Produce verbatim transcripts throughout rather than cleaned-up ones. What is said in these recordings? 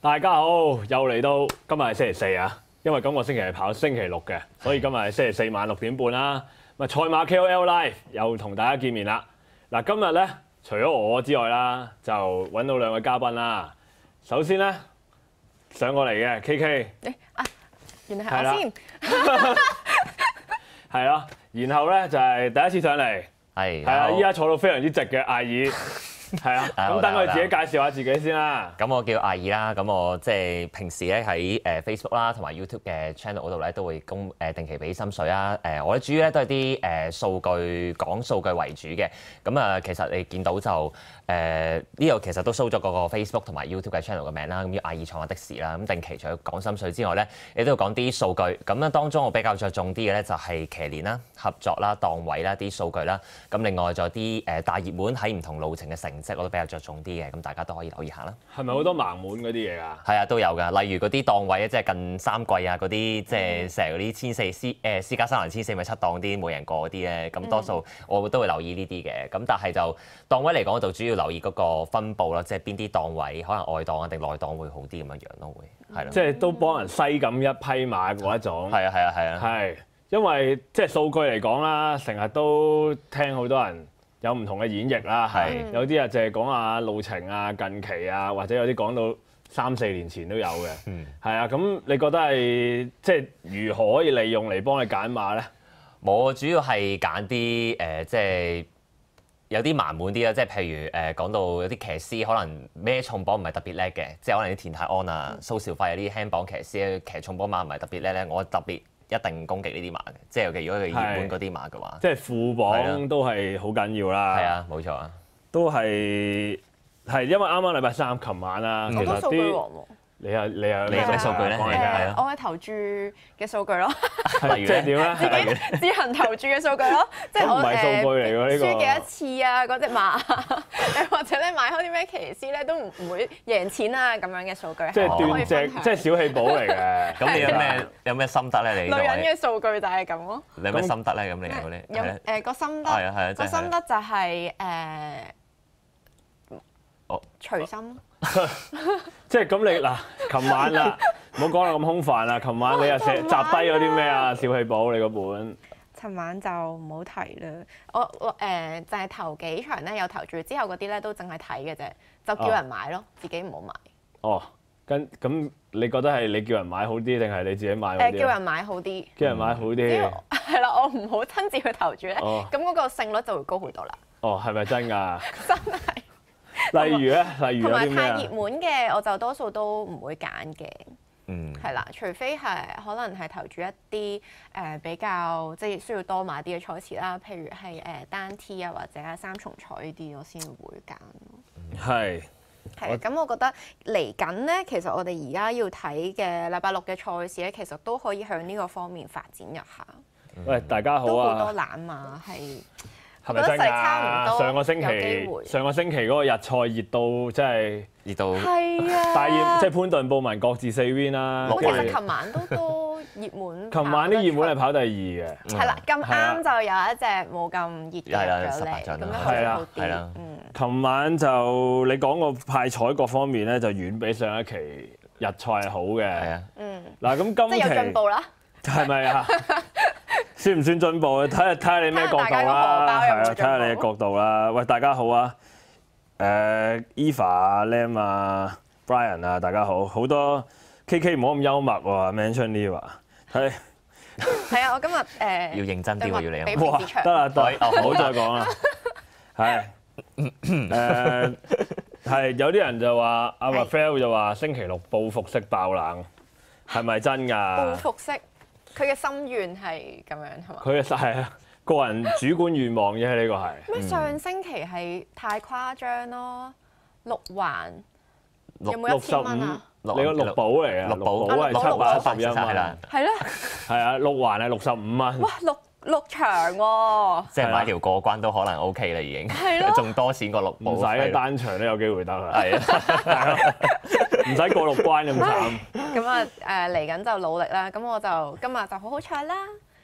大家好，又嚟到今日係星期四啊，因為今個星期係跑星期六嘅，所以今日係星期四晚六點半啦。咁啊，賽馬 K O L Live 又同大家見面啦。嗱，今日咧除咗我之外啦，就揾到兩位嘉賓啦。首先咧上過嚟嘅 K K， 誒啊，原來係我先， 係啦。然後咧就係第一次上嚟， 係係啊，依家坐到非常之直嘅艾爾。係啊，咁等佢自己介紹下自己先啦。 咁我叫艾爾啦，咁我即係平時咧喺誒 Facebook 啦同埋 YouTube 嘅 channel 嗰度咧都會公誒定期俾心水啦。誒我哋主要咧都係啲誒數據講數據為主嘅。咁啊，其實你見到就誒呢度其實都 show 咗嗰個 Facebook 同埋 YouTube 嘅 channel 嘅名啦。咁叫艾爾創下的士啦。咁定期除咗講心水之外咧，你都要講啲數據。咁咧當中我比較着重啲嘅咧就係騎練啦、合作啦、檔位啦啲數據啦。咁另外仲有啲誒大熱門喺唔同路程嘅成績我都比較着重啲嘅，咁大家都可以留意下啦。 係咪好多盲滿嗰啲嘢㗎？ 係啊，都有㗎。例如嗰啲檔位咧，即係近三季啊，嗰啲即係成日嗰啲千四 C 誒私家三欄千四咪七檔啲冇人過嗰啲咧，咁多數我都會留意呢啲嘅。咁但係就檔位嚟講，我就主要留意嗰個分佈啦，即係邊啲檔位可能外檔啊定內檔會好啲咁樣樣咯，會係咯。 即係都幫人篩咁一匹馬嗰一種。 係啊係啊係啊。 係，因為即係數據嚟講啦，成日都聽好多人有唔同嘅演繹啦，係有啲啊就係講下路程啊、近期啊，或者有啲講到三四年前都有嘅，係啊。咁你覺得係即係如何可以利用嚟幫你揀馬咧？ 我主要係揀啲誒，即係有啲盲滿啲啦，即係譬如誒講到有啲騎師可能孭重磅唔係特別叻嘅，即係可能啲田泰安啊、蘇兆輝有啲輕磅騎師騎重磅馬唔係特別叻咧，我特別一定攻擊呢啲馬嘅，即係尤其如果佢熱門嗰啲馬嘅話， 即係副磅都係好緊要啦。 係啊，冇錯啊， 都係係因為啱啱禮拜三琴晚啊，其實啲你啊你啊你有咩數據咧？ 係啊，我係投注嘅數據咯， 即係點咧？ 自己自行投注嘅數據咯，即係我唔係數據嚟㗎呢個。 輸幾多次啊？嗰隻馬誒，或者咧買開啲咩騎師咧都唔唔會贏錢啊咁樣嘅數據。 即係斷隻，即係小氣寶嚟嘅。 咁你有咩有咩心得咧？你女人嘅數據就係咁咯。 你有咩心得咧？咁你有咧？ 有誒個心得， 係啊係啊， 個心得就係誒， 哦隨心。 即係咁你嗱，琴晚啦，唔好講到咁空泛啦。琴晚你又寫集低咗啲咩啊？小氣寶你嗰本。 尋晚就唔好提啦。我我誒就係頭幾場咧有投注，之後嗰啲咧都淨係睇嘅啫，就叫人買咯，自己唔好買。 哦，跟咁你覺得係你叫人買好啲，定係你自己買好啲？ 誒，叫人買好啲。 叫人買好啲。 係啦，我唔好親自去投注咧，咁嗰個勝率就會高好多啦。 哦，係咪真㗎？ 真係。 例如咧，例如有啲咩啊？ 同埋太熱門嘅，我就多數都唔會揀嘅。 嗯。係啦，除非係可能係投注一啲誒比較即係需要多馬啲嘅賽事啦，譬如係誒單 T 啊或者係三重彩呢啲，我先會揀。 係。 係咁我覺得嚟緊咧，其實我哋而家要睇嘅禮拜六嘅賽事咧，其實都可以向呢個方面發展一下。 喂，大家好啊！ 都好多懶馬係。 係咪真㗎？上個星期上個星期嗰個日賽熱到真係熱到係啊！ 大熱即係潘頓、布文各自四 win 啦。 其實琴晚都多熱門。 琴晚啲熱門係跑第二嘅。 係啦，咁啱就有一隻冇咁熱嘅咗嚟，咁樣好啲好啲。嗯。 琴晚就你講個派彩各方面咧，就遠比上一期日賽係好嘅。係啊。嗯。嗱咁今期即係有進步啦。 係咪啊？算唔算進步啊？睇下睇下你咩角度啦，係啊，睇下你嘅角度啦。喂，大家好啊！誒 Eva 啊、Lam 啊、Brian 啊，大家好。好多 K K 唔好咁幽默喎 ，Mention Eva 係係啊！我今日誒要認真啲喎，要你哇！得啦，得，唔好再講啦。係誒係有啲人就話阿 Raphael 就話星期六報復式爆冷，係咪真㗎？ 報復式。佢嘅心願係咁樣係嘛？ 佢嘅係啊，個人主觀願望啫，呢個係。 咩上星期係太誇張咯？六環有冇一千蚊啊？ 你個六寶嚟啊？六寶係七百一十一蚊。 係咧。 係啊，六環係六十五蚊。 哇！六六場喎。 即係買條過關都可能 OK 啦，已經。 係咯。 仲多錢過六寶。 唔使單場都有機會得啦。係啊。唔使過六關咁慘。 咁啊誒嚟緊就努力啦，咁我就今日就好好彩啦，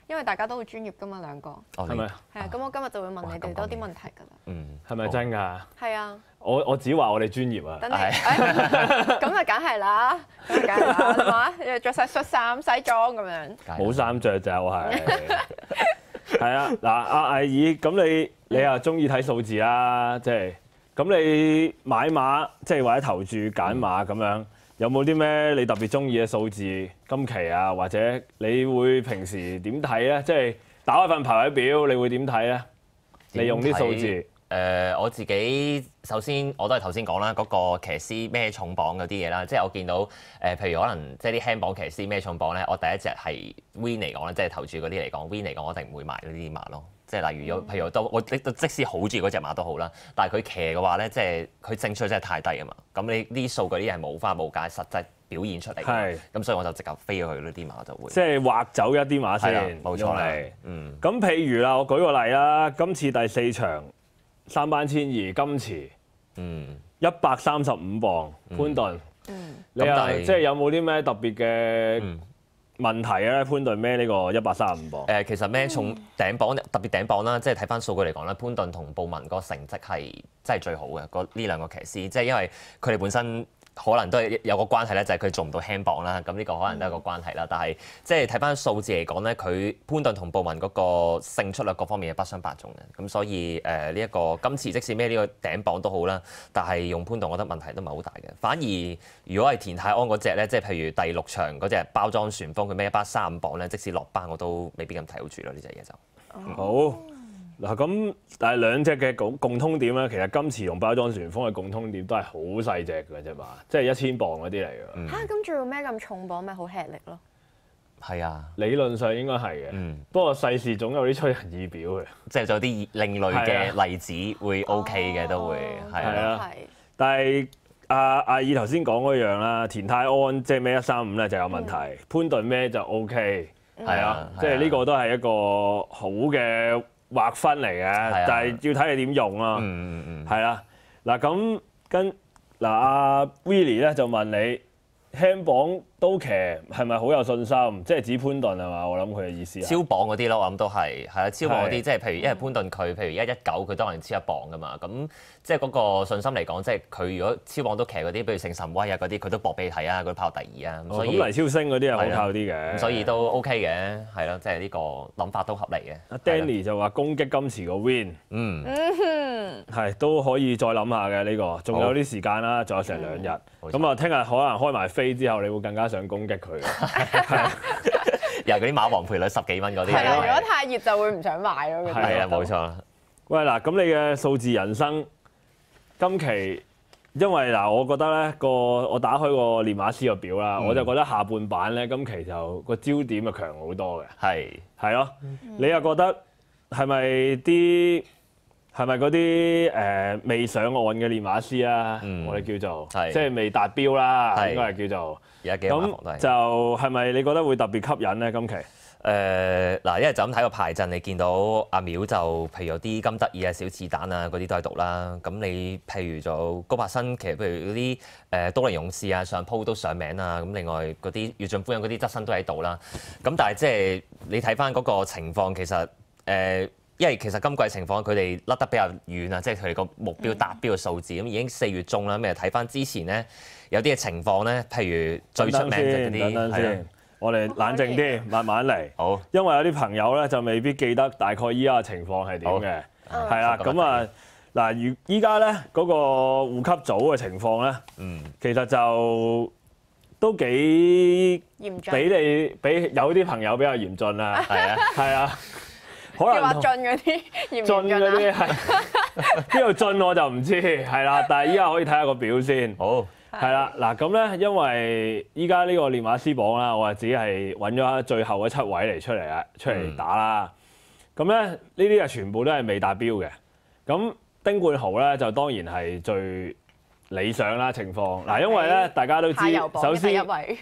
因為大家都好專業噶嘛兩個。 係咪？ 係啊，咁我今日就會問你哋多啲問題㗎啦。 嗯， 係咪真㗎？ 係啊。 我我只話我哋專業啊。 等你，咁就梗係啦，咁就梗係啦，係嘛？着晒恤衫西裝咁樣。 冇衫着就係。係啊，嗱，阿艾爾，咁你你又中意睇數字啦，即係咁你買馬，即係或者投注揀馬咁樣，有冇啲咩你特別中意嘅數字今期啊？或者你會平時點睇咧？即係打開份排位表，你會點睇咧？你用啲數字。 誒、呃，我自己首先我都係頭先講啦，嗰、嗰個騎師咩重磅嗰啲嘢啦，即係我見到誒、呃，譬如可能即係啲輕磅騎師咩重磅咧，我第一隻係 Win 嚟講咧，即係投注嗰啲嚟講 ，Win 嚟講我一定唔會買呢啲馬咯。即係例如有，譬如都我即即使好中意嗰隻馬都好啦，但係佢騎嘅話咧，即係佢勝出真係太低啊嘛。咁你啲數據啲係冇花冇解，實際表現出嚟。係。咁所以我就直頭飛咗去呢啲馬就會。即係劃走一啲馬先。 冇錯啦。 嗯。咁譬如啦，我舉個例啦，今次第四場三班千二金池，嗯，一百三十五磅潘頓，嗯，你啊即係有冇啲咩特別嘅？嗯問題咧，潘頓孭呢個一百三十五磅。 誒，其實孭重頂磅特別頂磅啦，即係睇翻數據嚟講咧，潘頓同布文個成績係真係最好嘅，嗰呢兩個騎師，即係因為佢哋本身可能都係有個關係咧，就係佢做唔到輕磅啦，咁呢個可能都係個關係啦。但係即係睇翻數字嚟講咧，佢潘頓同布文嗰個勝出率各方面係不相伯仲嘅，咁所以誒呢一個今次即使孭呢個頂磅都好啦，但係用潘頓我覺得問題都唔係好大嘅。反而如果係田泰安嗰隻咧，即係譬如第六場嗰隻包裝旋風，佢孭一百三十五磅咧，即使落班我都未必咁睇好住咯，呢隻嘢就。 好。嗱咁，但係兩隻嘅共共通點咧，其實今次同包裝旋風嘅共通點都係好細隻嘅啫嘛，即係一千磅嗰啲嚟㗎。 嚇，咁仲要孭咁重磅，咪好吃力咯？ 係啊， 理論上應該係嘅。嗯。不過世事總有啲出人意表嘅， 即係有啲另類嘅例子會 OK 嘅都會係啊。但係阿阿爾頭先講嗰樣啦，田泰安即係孭一三五咧就有問題，潘頓孭就 OK。係啊，即係呢個都係一個好嘅劃分嚟嘅，但係要睇你點用咯。嗯嗯嗯，係啦。嗱咁跟嗱阿 Willie 咧就問你輕磅都騎係咪好有信心？即係指潘頓係嘛？我諗佢嘅意思係超磅嗰啲咯，我諗都係係啊，超磅嗰啲即係譬如因為潘頓佢譬如一一九佢當然超一磅噶嘛，咁即係嗰個信心嚟講，即係佢如果超磅都騎嗰啲，譬如聖神威啊嗰啲，佢都搏俾你睇啊，佢跑第二啊。 咁黎超星嗰啲係好靠啲嘅， 咁所以都 OK 嘅，係咯，即係呢個諗法都合理嘅。 阿 Danny 就話攻擊今次個 win，嗯，係都可以再諗下嘅呢個，仲有啲時間啦，仲有成兩日，咁啊聽日可能開埋飛之後，你會更加想攻擊佢。係， 又係嗰啲馬王賠率十幾蚊嗰啲。 係啊，如果太熱就會唔想買咯。 係啊，冇錯。 喂嗱，咁你嘅數字人生今期，因為嗱，我覺得咧個我打開個練馬師個表啦，嗯、我就覺得下半版咧今期就個焦點就強好多嘅。係係咯，你又覺得係咪啲係咪嗰啲誒未上岸嘅練馬師啊？嗯、我哋叫做即係未達標啦，是應該係叫做。 而家幾馬房都係。 咁就係咪你覺得會特別吸引咧？今期？ 誒嗱，因為就咁睇個排陣，你見到阿淼就譬如有啲金德爾啊、小子彈啊嗰啲都喺度啦。咁你譬如就高柏新，其實譬如嗰啲誒都靈勇士啊、上鋪都上名啊。咁另外嗰啲越盡歡欣嗰啲側身都喺度啦。咁但係即係你睇翻嗰個情況，其實誒、呃，因為其實今季情況佢哋甩得比較遠啊，即係佢哋個目標達標嘅數字，咁、嗯、已經四月中啦。咁誒睇翻之前咧有啲嘅情況咧，譬如最出名嘅嗰啲係。 我哋冷靜啲，慢慢嚟。 好， 因為有啲朋友咧就未必記得大概依家嘅情況係點嘅。係啦，咁啊嗱，如依家咧嗰個護級組嘅情況咧，嗯，其實就都幾嚴峻，比你比有啲朋友比較嚴峻啦。係啊，係啊，可能話進嗰啲嚴進嗰啲係邊度進我就唔知，係啦。但係依家可以睇下個表先。 好。 係啦，嗱咁咧，因為依家呢個練馬師榜啦，我係自己係揾咗最後嗰七位嚟出嚟啊，出嚟打啦。咁咧呢啲係全部都係未達標嘅。咁丁冠豪咧就當然係最理想啦情況。嗱，因為咧大家都知，首先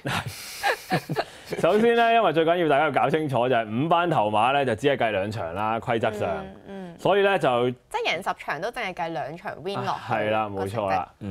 首先咧，因為最緊要大家要搞清楚就係五班頭馬咧就只係計兩場啦，規則上。嗯。所以咧就即係贏十場都淨係計兩場 win 落。 係啦，冇錯啦。嗯。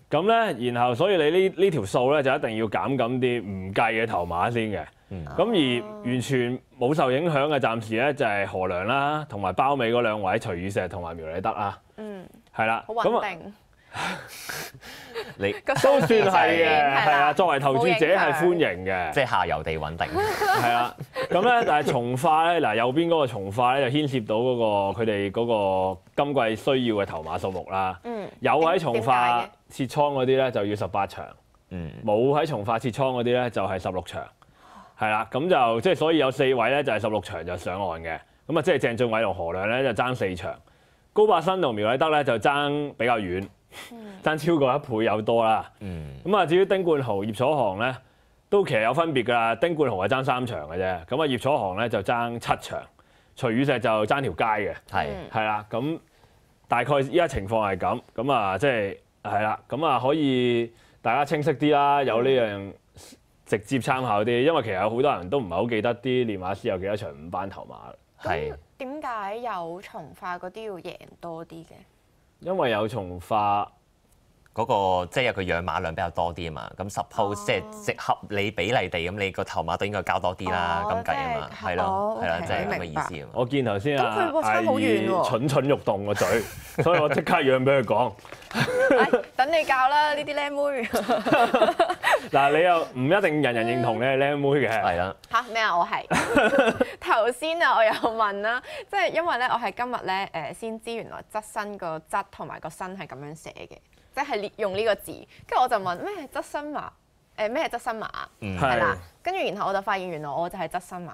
咁咧，然後所以你呢呢條數咧就一定要減緊啲唔計嘅頭馬先嘅。咁、 嗯、 而完全冇受影響嘅，暫時咧就係何良啦，同埋包尾嗰兩位徐宇石同埋苗禮德啊。 嗯， 係啦， 好穩定。 你都算係嘅，係啊，作為投資者係歡迎嘅， 即係下游地穩定。 係啦，咁咧但係從化咧，嗱右邊嗰個從化咧就牽涉到嗰、嗰個佢哋嗰個今季需要嘅頭馬數目啦。嗯，有喺從化切倉嗰啲咧就要十八場，嗯，冇喺從化切倉嗰啲咧就係十六場，係啦，咁就即係所以有四位咧就係十六場就上岸嘅，咁啊即係鄭俊偉同何亮咧就爭四場，高伯新同苗禮德咧就爭比較遠。爭超過一倍有多啦，咁啊、嗯、至於丁冠豪、葉楚航咧，都其實有分別㗎啦。丁冠豪係爭三場嘅啫，咁啊葉楚航咧就爭七場，徐宇石就爭條街嘅，係係啦。咁大概依家情況係咁，咁啊即係係啦，咁啊可以大家清晰啲啦，有呢樣直接參考啲，因為其實有好多人都唔係好記得啲練馬師有幾多場五班頭馬。 咁點解有從化嗰啲要贏多啲嘅？ 因為有從化嗰、那個即係有個養馬量比較多啲啊嘛，咁 suppose、哦、即係即合理比例地咁，你個頭馬都應該交多啲啦，咁計啊嘛，係咯，係啦，即係咁嘅意思啊嘛。 我見頭先啊， 阿二蠢蠢欲動個嘴，所以我即刻讓俾佢講。 等你教啦，呢啲靚妹。 嗱，你又唔一定人人認同你係靚妹嘅。 係啦。 嚇咩啊？我係頭先啊，我有問啦，即係因為咧，我係今日咧誒先知原來側身個側同埋個身係咁樣寫嘅。即係用呢個字，跟住我就問咩係側身馬？誒咩係側身馬？係啦，跟住然後我就發現原來我就係側身馬。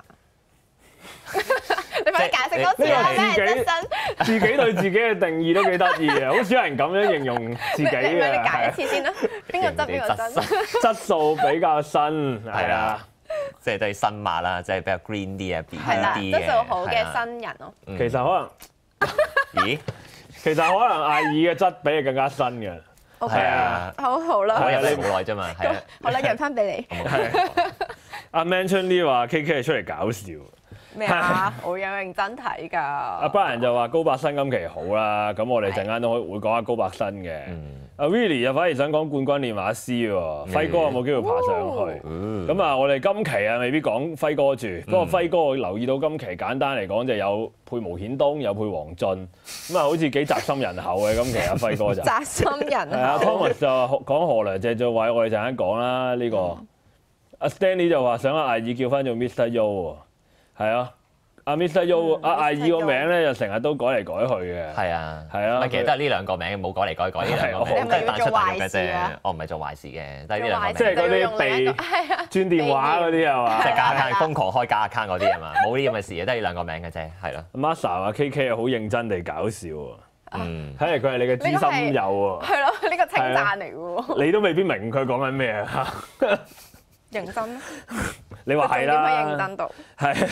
你快啲解釋多次啦！咩係側身？ 自己對自己嘅定義都幾得意嘅，好少人咁樣形容自己嘅。 你解一次先啦，邊個側邊個身？ 質素比較新，係啊， 即係都係新馬啦，即係比較 green 啲啊，變啲嘅。 質素好嘅新人咯。 其實可能，咦？其實可能艾爾嘅質比你更加新嘅。 係啊，好好啦， 我有你好耐啫嘛，係啊， 好啦，讓翻俾你。 阿 Manchun Lee 話 K K 係出嚟搞笑。 咩啊？我有認真睇㗎。阿 Brian 就話高伯新今期好啦，咁我哋陣間都會講下高伯新嘅。阿 Willie 又反而想講冠軍練馬師喎，輝哥有冇機會爬上去？咁啊，我哋今期啊未必講輝哥住，不過輝哥我留意到今期簡單嚟講就有配毛顯東，有配黃俊，咁啊好似幾宅心仁厚嘅今期阿輝哥就。 宅心仁厚。係啊 Thomas 就講何良謝俊偉，我哋陣間講啦呢個。阿 Stanley 就話想阿艾爾叫翻做 Mister Yo 喎。係啊，阿 Mister Yo 阿艾爾個名咧就成日都改嚟改去嘅。係啊，係啊。 其實都係呢兩個名，冇改嚟改改呢兩個名，都係彈出彈入嘅啫。我唔係做壞事嘅，都係呢兩個名。 即係嗰啲被轉電話嗰啲係嘛？ 即係假 account 瘋狂開假 account 嗰啲係嘛？冇呢咁嘅事嘅，都係呢兩個名嘅啫，係咯。 Masa 話 K K 好認真地搞笑喎。嗯。睇嚟佢係你嘅知心友喎。 係咯，呢個稱讚嚟喎。 你都未必明佢講緊咩啊？ 認真， 你話係啦， 認真到係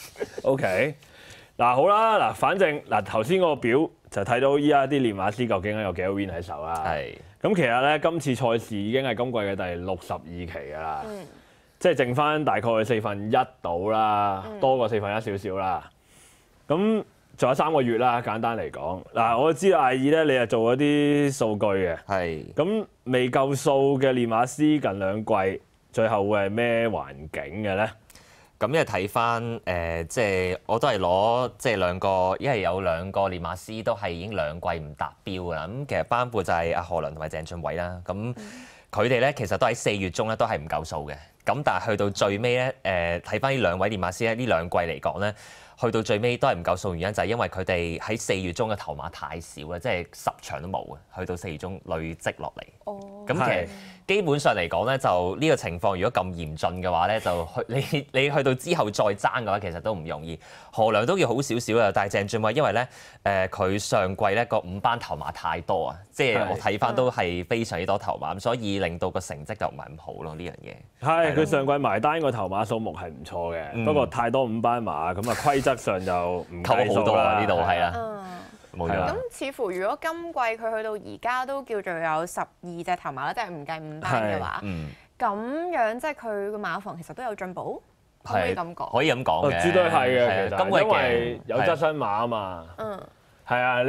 OK 嗱好啦嗱，反正嗱頭先嗰個表就睇到依家啲練馬師究竟有幾多 win 喺手啦。係咁，其實咧今次賽事已經係今季嘅第六十二期㗎啦，嗯、即係剩翻大概四分一到啦，嗯、多過四分一少少啦。咁仲有三個月啦，簡單嚟講嗱，我知道艾爾咧，你係做咗啲數據嘅，係咁未夠數嘅練馬師近兩季。最後會係咩環境嘅咧？ 咁因為睇翻誒，即係我都係攞即係兩個，因為有兩個練馬師都係已經兩季唔達標㗎啦。咁其實班輩就係阿何良同埋鄭俊偉啦。咁佢哋咧其實都喺四月中咧都係唔夠數嘅。咁但係去到最尾咧，誒睇翻呢兩位練馬師咧，呢兩季嚟講咧，去到最尾都係唔夠數，原因就係因為佢哋喺四月中嘅頭馬太少啦，即係十場都冇嘅。去到四月中累積落嚟。哦。咁其實基本上嚟講咧，就呢個情況如果咁嚴峻嘅話咧，就去你你去到之後再爭嘅話，其實都唔容易。何良都要好少少啊，但係鄭俊偉因為咧誒佢上季咧個五班頭馬太多啊，即係我睇翻都係非常之多頭馬，咁所以令到個成績就唔係咁好咯呢樣嘢。 係佢上季埋單個頭馬數目係唔錯嘅，嗯、不過太多五班馬咁啊規則上就唔計數啦。 呢度係啊。 冇錯。咁似乎如果今季佢去到而家都叫做有十二隻頭馬啦，即係唔計五班嘅話，咁、嗯、樣即係佢個馬房其實都有進步，可唔可以咁講？ 可以咁講嘅， 絕對係嘅。其實因為有側身馬啊嘛。嗯。係啊，你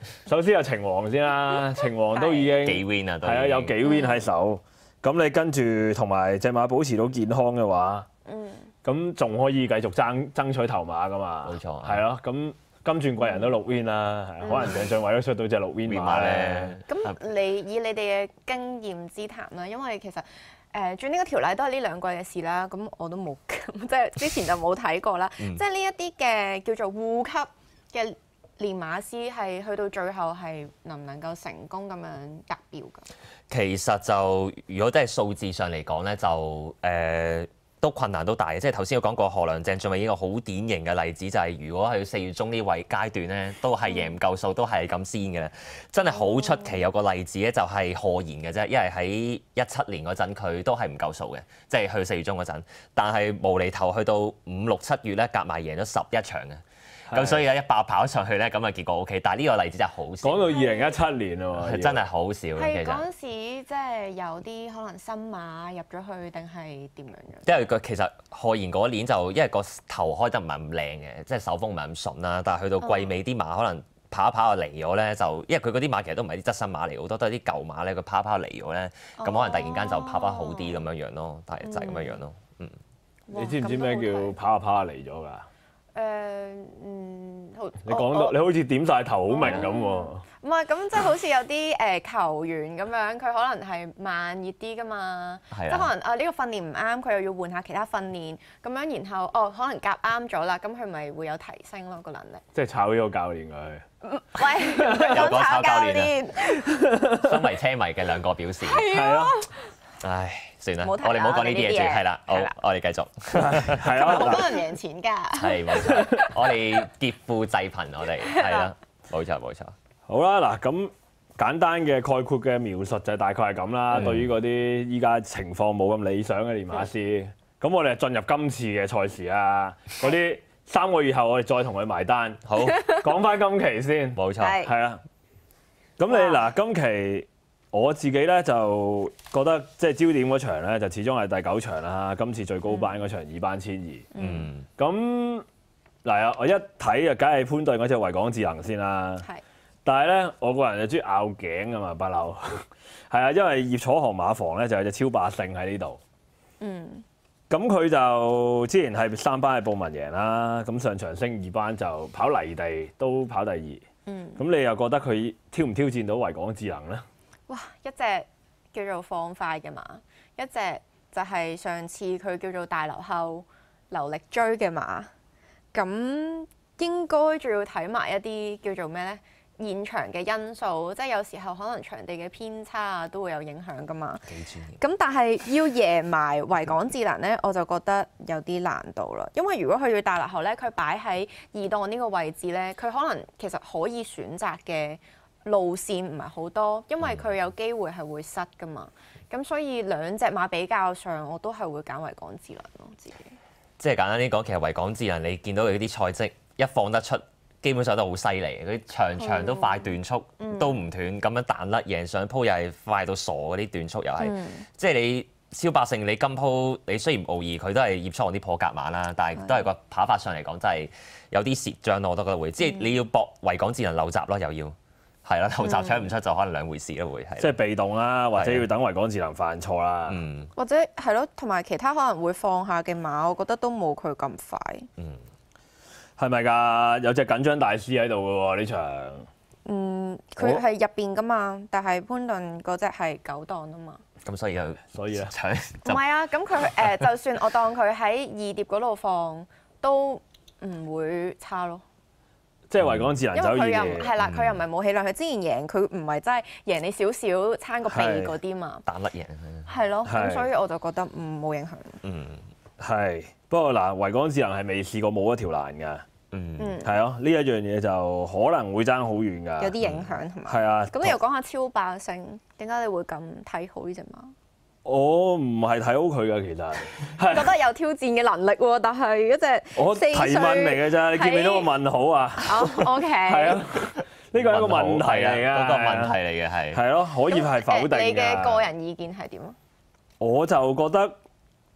首先有秦王先啦，秦王都已經幾 win 啊，都已經係啊，有幾 win 喺手。咁你跟住同埋隻馬保持到健康嘅話，咁仲可以繼續爭爭取頭馬噶嘛？ 冇錯係咯，咁金鑽貴人都六 win 啦，係可能鄭俊偉都出到隻六 win 馬咧。 咁你以你哋嘅經驗之談啦，因為其實誒轉呢個條例都係呢兩季嘅事啦，咁我都冇，即係之前就冇睇過啦。即係呢一啲嘅叫做護級嘅練馬師，係去到最後係能唔能夠成功咁樣達標㗎？ 其實就如果真係數字上嚟講咧，就誒。呃都困難都大嘅，即係頭先有講過何良鄭俊偉已經個好典型嘅例子，就係、是、如果去四月中呢位階段咧，都係贏唔夠數，都係咁先嘅。真係好出奇，有個例子咧就係賀賢嘅啫，因為喺一七年嗰陣佢都係唔夠數嘅，即係去四月中嗰陣，但係無厘頭去到五六七月咧，夾埋贏咗十一場嘅。咁所以咧一爆跑上去咧，咁啊結果 O K，但係呢個例子真係好少。 講到二零一七年喎， 真係好少嘅其實。 係嗰陣時即係有啲可能新馬入咗去，定係點樣樣？ 因為個其實賀賢嗰年就因為個頭開得唔係咁靚嘅，即係手風唔係咁順啦。但係去到季尾啲馬可能跑一跑就離咗咧，就因為佢嗰啲馬其實都唔係啲側身馬嚟，好多都係啲舊馬咧。佢跑一跑離咗咧，咁可能突然間就跑翻好啲咁樣樣咯。但係就係咁樣樣咯。嗯。 你知唔知咩叫跑下跑下離咗㗎？ 誒嗯，好。 你講到你好似點晒頭好明咁喎。 唔係，咁即係好似有啲誒球員咁樣，佢可能係慢熱啲㗎嘛。即係可能啊呢個訓練唔啱，佢又要換下其他訓練，咁樣然後哦可能夾啱咗啦，咁佢咪會有提升咯個能力。 即係炒呢個教練佢。 喂， 又講炒教練練。 身為車迷嘅兩個表示。 係啊。 唉，算啦， 我哋唔好講呢啲嘢住，係啦，好，我哋繼續。 係啊， 好多人贏錢㗎。 係冇錯，我哋劫富濟貧，我哋係啦，冇錯冇錯。 好啦，嗱咁簡單嘅概括嘅描述就大概係咁啦。 嗯、 對於嗰啲依家情況冇咁理想嘅練馬師，咁、嗯、我哋進入今次嘅賽事啊，嗰啲三個月後我哋再同佢埋單。 好， 講翻今期先， 冇錯， 係啊。咁你嗱今期。我自己咧就覺得即係焦點嗰場咧就始終係第九場啦，今次最高班嗰場二班千二。嗯。咁嗱啊，我一睇就梗係潘頓嗰隻維港智能先啦。係。但係咧，我個人就中意拗頸㗎嘛，不嬲。係啊，因為葉楚航馬房咧就有隻超霸勝喺呢度。嗯。咁佢就之前係三班係報文贏啦，咁上場升二班就跑泥地都跑第二。嗯。咁你又覺得佢挑唔挑戰到維港智能咧？ 哇！一隻叫做放快嘅馬，一隻就係上次佢叫做大流後留力追嘅馬。咁應該仲要睇埋一啲叫做咩咧？現場嘅因素，即係有時候可能場地嘅偏差啊，都會有影響噶嘛。咁但係要贏埋維港智能咧，我就覺得有啲難度啦。因為如果佢要大流後咧，佢擺喺二檔呢個位置咧，佢可能其實可以選擇嘅路線唔係好多，因為佢有機會係會塞噶嘛。咁所以兩隻馬比較上，我都係會揀維港智能咯，自己。即係簡單啲講，其實維港智能你見到佢啲賽績一放得出，基本上都好犀利。佢場場都快段速，嗯、都唔斷咁樣彈甩，贏上鋪又係快到傻嗰啲段速又係。嗯、即係你超霸勝，你今鋪你雖然無疑佢都係葉初紅啲破格馬啦，但係都係個跑法上嚟講真係有啲蝕張咯，我都覺得會。即係你要搏維港智能漏閘咯，又要。係啦，頭閘搶唔出就可能兩回事咯，會係。即係被動啦，或者要等維港智能犯錯啦。嗯。或者係咯，同埋其他可能會放下嘅馬，我覺得都冇佢咁快。嗯。係咪㗎？有隻緊張大師喺度㗎喎呢場。嗯，佢係入邊㗎嘛，但係潘頓嗰隻係九檔啊嘛。咁所以就所以咧搶。唔係啊，咁佢誒就算我當佢喺二碟嗰度放，都唔會差咯。即係維港智能走二碟，係啦，佢又唔係冇氣量，佢之前贏佢唔係真係贏你少少，撐個鼻嗰啲嘛，彈甩贏係咯，咁所以我就覺得唔冇影響。嗯，係。不過嗱，維港智能係未試過冇一條欄㗎。嗯，係咯，呢一樣嘢就可能會爭好遠㗎。有啲影響同埋。係啊。咁你又講下超霸勝，點解你會咁睇好呢隻馬？我唔係睇好佢㗎，其實係覺得有挑戰嘅能力喎，但係一隻我提問嚟嘅啫，你見唔見到個問號啊？哦，OK。係啊，呢個係一個問題嚟㗎，嗰個問題嚟嘅係。係咯，可以係否定㗎。你嘅個人意見係點啊？我就覺得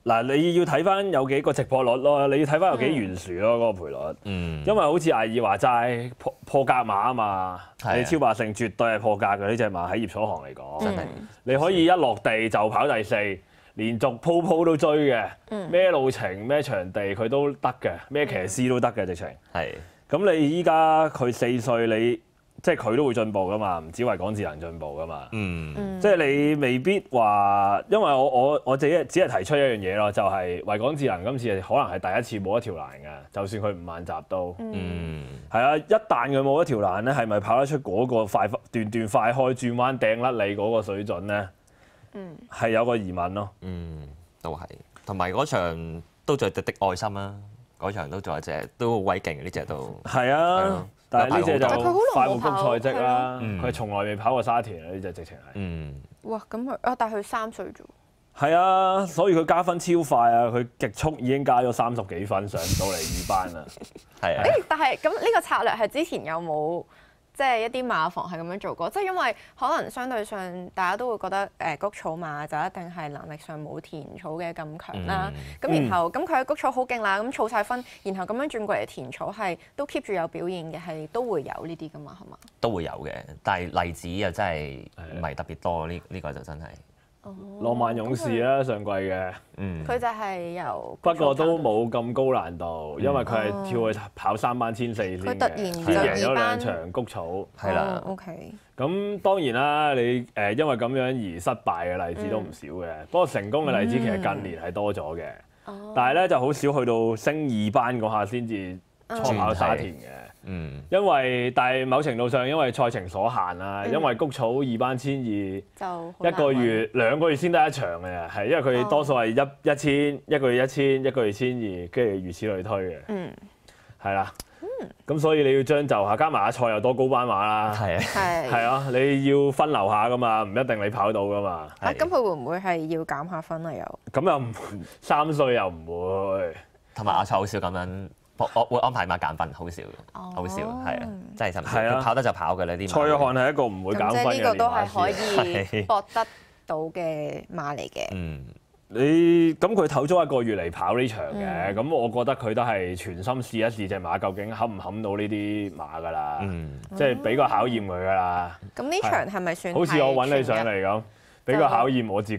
嗱，你要睇翻有幾個直播率咯，你要睇翻有幾懸殊咯嗰個賠率。 嗯， 因為好似艾爾話齋破破格馬啊嘛， 係啊你超霸勝絕對係破格嘅呢只馬喺葉楚航嚟講， 真係你可以一落地就跑第四，連續鋪鋪都追嘅，咩路程咩場地佢都得嘅，咩騎師都得嘅直情。 係咁你依家佢四歲，你即係佢都會進步噶嘛，唔止維港智能進步噶嘛。 嗯即係你未必話，因為我我我自己只係提出一樣嘢咯，就係維港智能今次可能係第一次冇一條欄嘅，就算佢唔慢閘都嗯係啊。一旦佢冇一條欄咧，係咪跑得出嗰個快段段快開轉彎掟甩你嗰個水準咧？嗯，係有個疑問咯。 嗯，都係，同埋嗰場都仲有滴滴愛心啦，嗰場都仲有隻都好鬼勁呢只都。 係係啊咯， 但係呢只就但係佢好快活耐冇跑谷賽績啦， 係咯佢從來未跑過沙田啊！呢只直情係。 嗯， 哇！咁佢啊，但係佢三歲啫喎。 係啊，所以佢加分超快啊！佢極速已經加咗三十幾分上到嚟二班啦。 係啊， 誒，但係咁呢個策略係之前有冇即係一啲馬房係咁樣做過？即係因為可能相對上大家都會覺得誒谷草馬就一定係能力上冇田草嘅咁強啦。咁、 嗯然後咁佢喺谷草好勁啦，咁儲晒分，然後咁樣轉過嚟田草係都 keep 住有表現嘅，係都會有呢啲噶嘛，係嘛？ 都會有嘅，但係例子又真係唔係特別多，呢呢個就真係。 浪漫勇士啦，上季嘅， 嗯， 佢就係由不過都冇咁高難度，因為佢係跳去跑三班千四先嘅， 佢突然先就贏咗兩二班場谷草。 係啦哦，OK。 咁當然啦，你誒因為咁樣而失敗嘅例子都唔少嘅，不過成功嘅例子其實近年係多咗嘅，但係咧就好少去到升二班嗰下先至初跑沙田嘅。 嗯， 因為但係某程度上，因為賽程所限啦，因為谷草二班千二就好一個難月兩個月先得一場嘅，係因為佢多數係一一千一個月一千一個月千二，跟住如此類推嘅， 嗯係啦。咁所以你要將就下，加埋阿賽又多高班馬啦， 係啊， 係係啊，你要分流下噶嘛，唔一定你跑到噶嘛。 啊，咁佢會唔會係要減下分啊？又咁又唔三歲又唔會， 同埋阿蔡好少咁樣，我我會安排馬減分，好少，好少，係啊，真係甚至係啊佢跑得就跑嘅啦啲馬。 蔡約翰係一個唔會減咁即分嘅係呢個都係練馬師可以搏得到嘅馬嚟嘅。 嗯， 你咁佢唞咗一個月嚟跑呢場嘅，咁、我覺得佢都係全心試一試隻馬究竟冚唔冚到呢啲馬㗎啦， 嗯即係俾個考驗佢㗎啦。 咁呢場係咪算好似我揾你上嚟？ 嚟咁，俾個考驗我自己。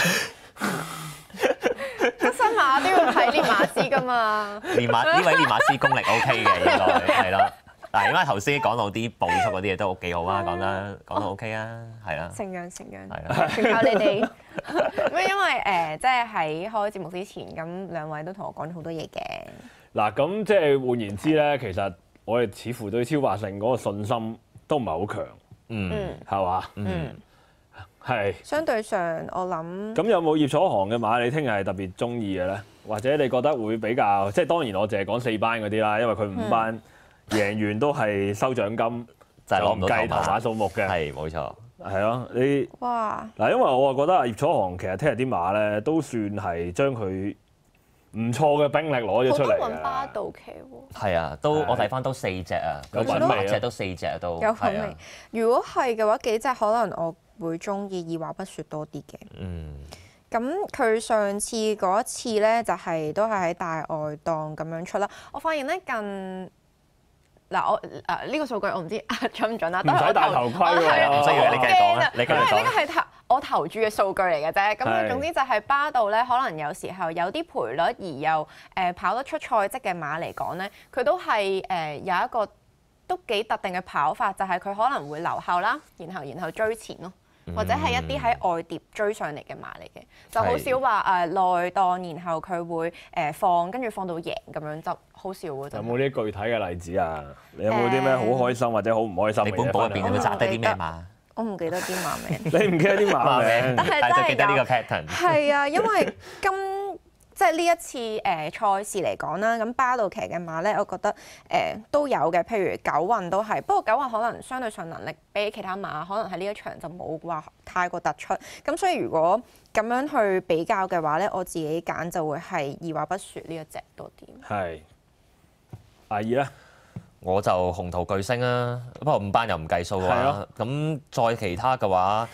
出新馬都要睇練馬師㗎嘛。 練馬呢位練馬師功力 O K 嘅，應該係咯。嗱，因為頭先講到啲步速嗰啲嘢都幾好啊，講得講得 O K 啊，係啦， 成樣成樣， 係啦， 全靠你哋。咁因為誒、呃，即係喺開節目之前，咁兩位都同我講咗好多嘢嘅。 嗱，咁即係換言之咧，其實我哋似乎對超霸勝嗰個信心都唔係好強， 嗯嗯係嘛？ 嗯， 係。 相對上我諗咁有冇葉楚航嘅馬你聽日係特別中意嘅咧？或者你覺得會比較即係當然我淨係講四班嗰啲啦，因為佢五班贏完都係收獎金， 就係攞唔到計頭馬頭馬， 數目嘅。 係冇錯， 係咯，你哇， 嗱，因為我啊覺得阿葉楚航其實聽日啲馬咧都算係將佢唔錯嘅兵力攞咗好多出嚟揾巴嘅。 道騎喎。 係啊，都係我睇翻都四隻啊， 有佢品味啊八隻都四隻都， 有品係啊味。如果係嘅話，幾隻可能我會中意二話不說多啲嘅。 嗯， 咁佢上次嗰一次咧，就係、都係喺大外檔咁樣出啦。我發現咧近嗱我誒呢個數據我唔知準唔準啦， 唔使戴頭盔喎， 係啊唔需要你繼續講啦，你繼續因為呢個講。 係投我投注嘅數據嚟嘅啫。咁係總之就係巴道咧，可能有時候有啲賠率而又誒、呃、跑得出賽績嘅馬嚟講咧，佢都係誒、呃、有一個都幾特定嘅跑法，就係、佢可能會留後啦，然後然後追前咯。或者係一啲喺外碟追上嚟嘅馬嚟嘅，就好少話誒內檔，然後佢會誒放，跟住放到贏咁樣，就好少嘅。 有冇啲具體嘅例子啊？你有冇啲咩好開心或者好唔開心嘅嘢你本簿入邊有冇分享摘低啲咩馬？ 我唔記得啲馬名。 你唔記得啲馬名？ 但係但係就記得呢個真 pattern。 係啊，因為今即係呢一次誒、呃、賽事嚟講啦，咁巴道騎嘅馬咧，我覺得誒、呃、都有嘅，譬如九運都係，不過九運可能相對上能力比其他馬，可能喺呢一場就冇話太過突出，咁所以如果咁樣去比較嘅話咧，我自己揀就會係二話不說呢一隻多啲。 係。阿二咧， 我就紅桃巨星啦，不過五班又唔計數嘅話係咯， 咁再其他嘅話，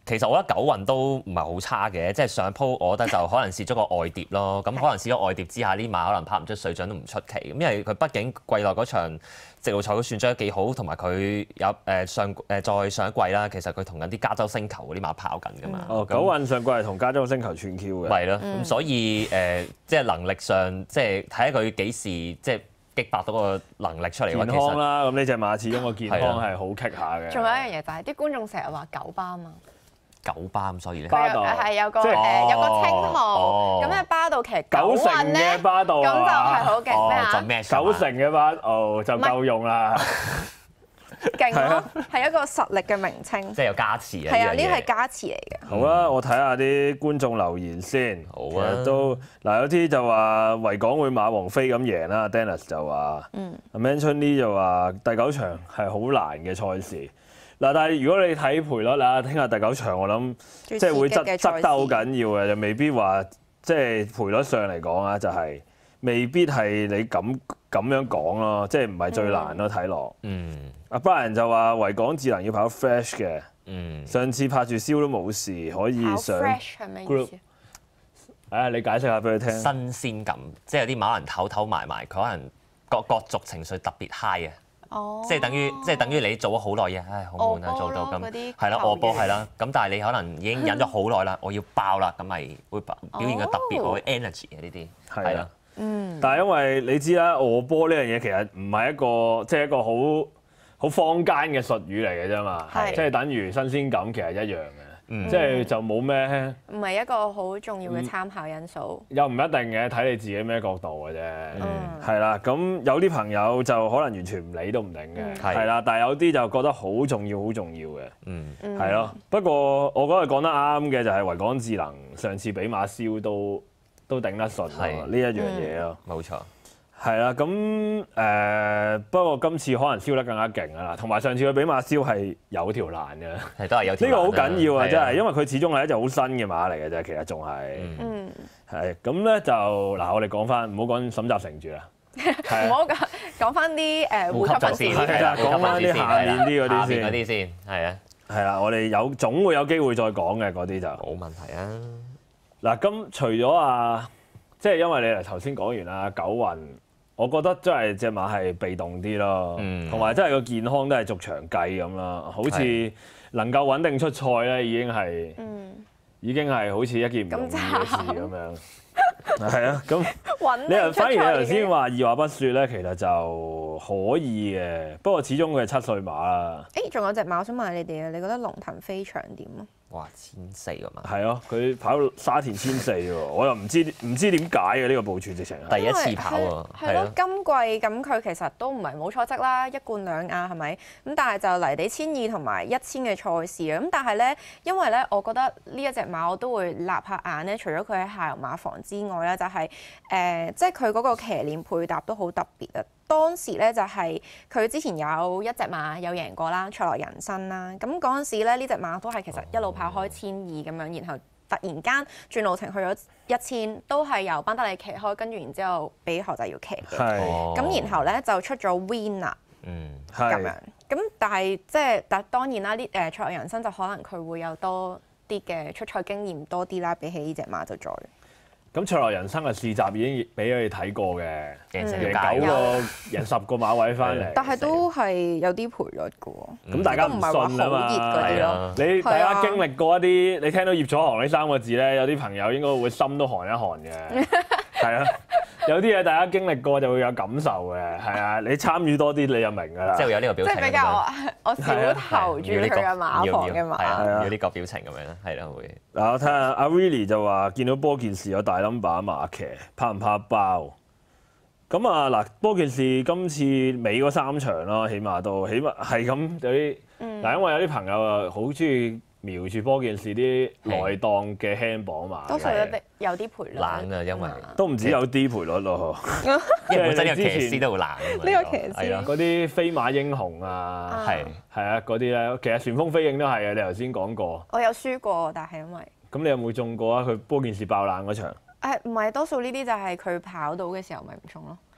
其實我覺得九運都唔係好差嘅，即係上鋪我覺得就可能試咗個外碟咯，咁可能試咗外碟之下呢馬可能拍唔出水準都唔出奇，咁因為佢畢竟季內嗰場直路賽佢算咗幾好，同埋佢有誒上誒再上一季啦，其實佢同緊啲加州星球嗰啲馬跑緊㗎嘛。 哦，九運上季係同加州星球串 Q 嘅。 係咯，咁所以誒即係能力上即係睇下佢幾時即係擊敗到個能力出嚟。 健康啦，咁呢隻馬始終個健康係好棘下嘅。 仲有一樣嘢就係啲觀眾成日話九巴啊嘛。 九巴咁，所以咧巴道係有個即係誒有個稱哦號，咁咧巴道其實九成運咧嘅巴道咁就啊係好勁咩哦就啊？ 咩九成嘅巴哦就夠用啦。 勁咯，係一個實力嘅名稱。 即係有加持啊！ 係啊，呢呢樣嘢係加持嚟嘅。 好啦，我睇下啲觀眾留言先。 好啊其實都嗱有啲就話維港會馬王飛咁贏啦 ，Dennis 就話， 嗯阿 Manchun Lee 就話第九場係好難嘅賽事。嗱，但係如果你睇賠率啦，聽日第九場我諗即係會側側得好緊要嘅，就未必話即係賠率上嚟講啊，就係未必係你咁咁樣講咯，即係唔係最難咯睇落。 嗯阿 Brian 就話維港智能要跑 fresh 嘅， 嗯， 上次拍住燒都冇事，可以跑上。 fresh 係咩意 group 思？ 誒，你解釋下俾佢聽。 新鮮感，即係有啲馬人唞唞埋埋，佢可能各各族情緒特別 high 啊！ 哦， 即係等於即係等於你做咗好耐嘢，唉好悶啊， 餓波做到咯嗰啲咁係啦， 球餓波員係啦。咁但係你可能已經忍咗好耐啦，我要爆啦，咁咪會表現嘅特別好哦 energy 嘅呢啲係啊係啦。 嗯， 但係因為你知啦，餓波呢樣嘢其實唔係一個即係一個好好坊間嘅術語嚟嘅啫嘛， 係即係等於新鮮感其實一樣嘅， 嗯即係就冇咩唔係一個好重要嘅參考因素。 又唔一定嘅，睇你自己咩角度嘅啫。 嗯， 係啦，咁有啲朋友就可能完全唔理都唔定嘅， 係係啦，但係有啲就覺得好重要、好重要嘅， 嗯嗯係咯。不過我覺得講得啱嘅就係維港智能上次比馬燒都都頂得順係咯呢一樣嘢咯。 冇錯。 係啦，咁誒、呃、不過今次可能燒得更加勁啊！同埋上次佢比馬燒係有條欄嘅，呢係都係有條個好欄啦緊要啊！ 係真係，因為佢始終係一隻好新嘅馬嚟嘅啫，其實仲係嗯， 係咁咧就嗱，我哋講翻，唔好講沈集成住啦， 唔係啊好講講翻啲誒護級分先， 子。 係啦講返啲下面啲嗰啲先下面嗰啲先係啊， 係啦，我哋有總會有機會再講嘅嗰啲就冇問題啊。 嗱，咁除咗啊，即係因為你嚟頭先講完啦，九運。我覺得真係隻馬係被動啲咯， 嗯同埋真係個健康都係逐場計咁啦，好似係能夠穩定出賽咧，已經係嗯， 已經係好似一件唔容易嘅事咁樣。係啊，咁穩你又定出反而你頭賽已經先話二話不說咧，其實就可以嘅，不過始終佢係七歲馬啦。 誒，仲有隻馬我想問你哋啊，你覺得龍騰飛翔點啊？ 哇，千四㗎嘛， 係咯，佢跑到沙田千四喎，我又唔知唔知點解嘅呢個部署直情係。 第一次跑喎， 係咯，今季咁佢其實都唔係冇錯績啦，一冠兩亞係咪？咁但係就泥地千二同埋一千嘅賽事啊，咁但係咧，因為咧，我覺得呢一隻馬我都會立下眼咧，除咗佢喺下游馬房之外咧，就係、是、誒、呃，即係佢嗰個騎練配搭都好特別啊。當時咧就係佢之前有一隻馬有贏過啦，賽來人生啦。咁嗰陣時咧，呢隻馬都係其實一路跑開千二咁樣，然後突然間轉路程去咗一千，都係由班德利騎開，跟住然之後俾何濟堯騎嘅。 係咁然後咧就出咗 Winner 嗯咁樣係。 咁但係即係但當然啦，呢誒賽來人生就可能佢會有多啲嘅出賽經驗多啲啦，比起呢隻馬就再。 咁賽來人生嘅試集已經俾佢哋睇過嘅， 贏成贏條街九個贏十個馬位翻嚟。 但係都係有啲賠率嘅喎。 咁大家唔都唔係話信啊嘛， 好熱嗰啲咯你大係啊家經歷過一啲，你聽到葉楚航呢三個字咧，有啲朋友應該會心都寒一寒嘅，係啊，有啲嘢大家經歷過就會有感受嘅，係啊，你參與多啲你就明㗎啦。 即係會有呢個表情咁樣， 即係比較我我少投住佢嘅馬房嘅係馬。 啊， 係啊要呢個表情咁樣啦，係啦會。 嗱，我睇下阿 Willie 就話見到波件事有大 number 馬騎，怕唔怕包？咁啊嗱，波件事今次尾嗰三場啦，起碼都起碼係咁有啲嗱， 嗯因為有啲朋友啊好中意瞄住波件事啲內檔嘅輕磅馬嘅， 多數有啲有啲賠率。 冷啊因為都唔止有啲賠率咯， 因為本身呢個騎即係之前師都好冷㗎嘛。 呢個騎師係啦， 嗰啲飛馬英雄啊， 係係啊嗰啲咧，其實旋風飛影都係嘅，你頭先講過。 我有輸過，但係因為咁你有冇中過啊？佢波件事爆冷嗰場， 誒唔係多數呢啲就係佢跑到嘅時候咪唔中咯。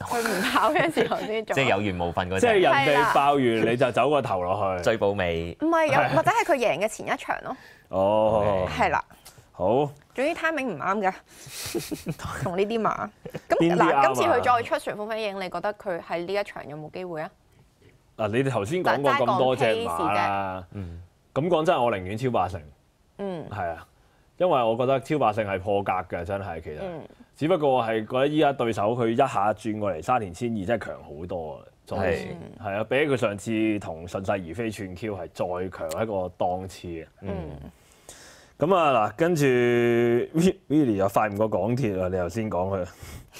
佢唔跑嘅時候先做。 即係有緣無份嗰即係隻， 人哋係啦爆完你就走個頭落去。 追補尾。 唔係有，或者係佢贏嘅前一場咯。 哦， 係啦， 好。 總之 timing 唔啱㗎，同呢啲馬。 邊啲啱咁嗱， 啊今次佢再出旋風飛影，你覺得佢喺呢一場有冇機會啊？ 嗱，你哋頭先講過咁多隻馬啦，咁講真，我寧願超霸勝， 嗯， 係啊，因為我覺得超霸勝係破格嘅，真係其實， 嗯只不過我係覺得依家對手佢一下轉過嚟沙田千二真係強好多啊，再係係啊，比起佢上次同順勢而飛串 Q 係再強一個檔次嘅。 嗯， 咁啊嗱，跟住 Willie 又快唔過港鐵啊！你頭先講佢，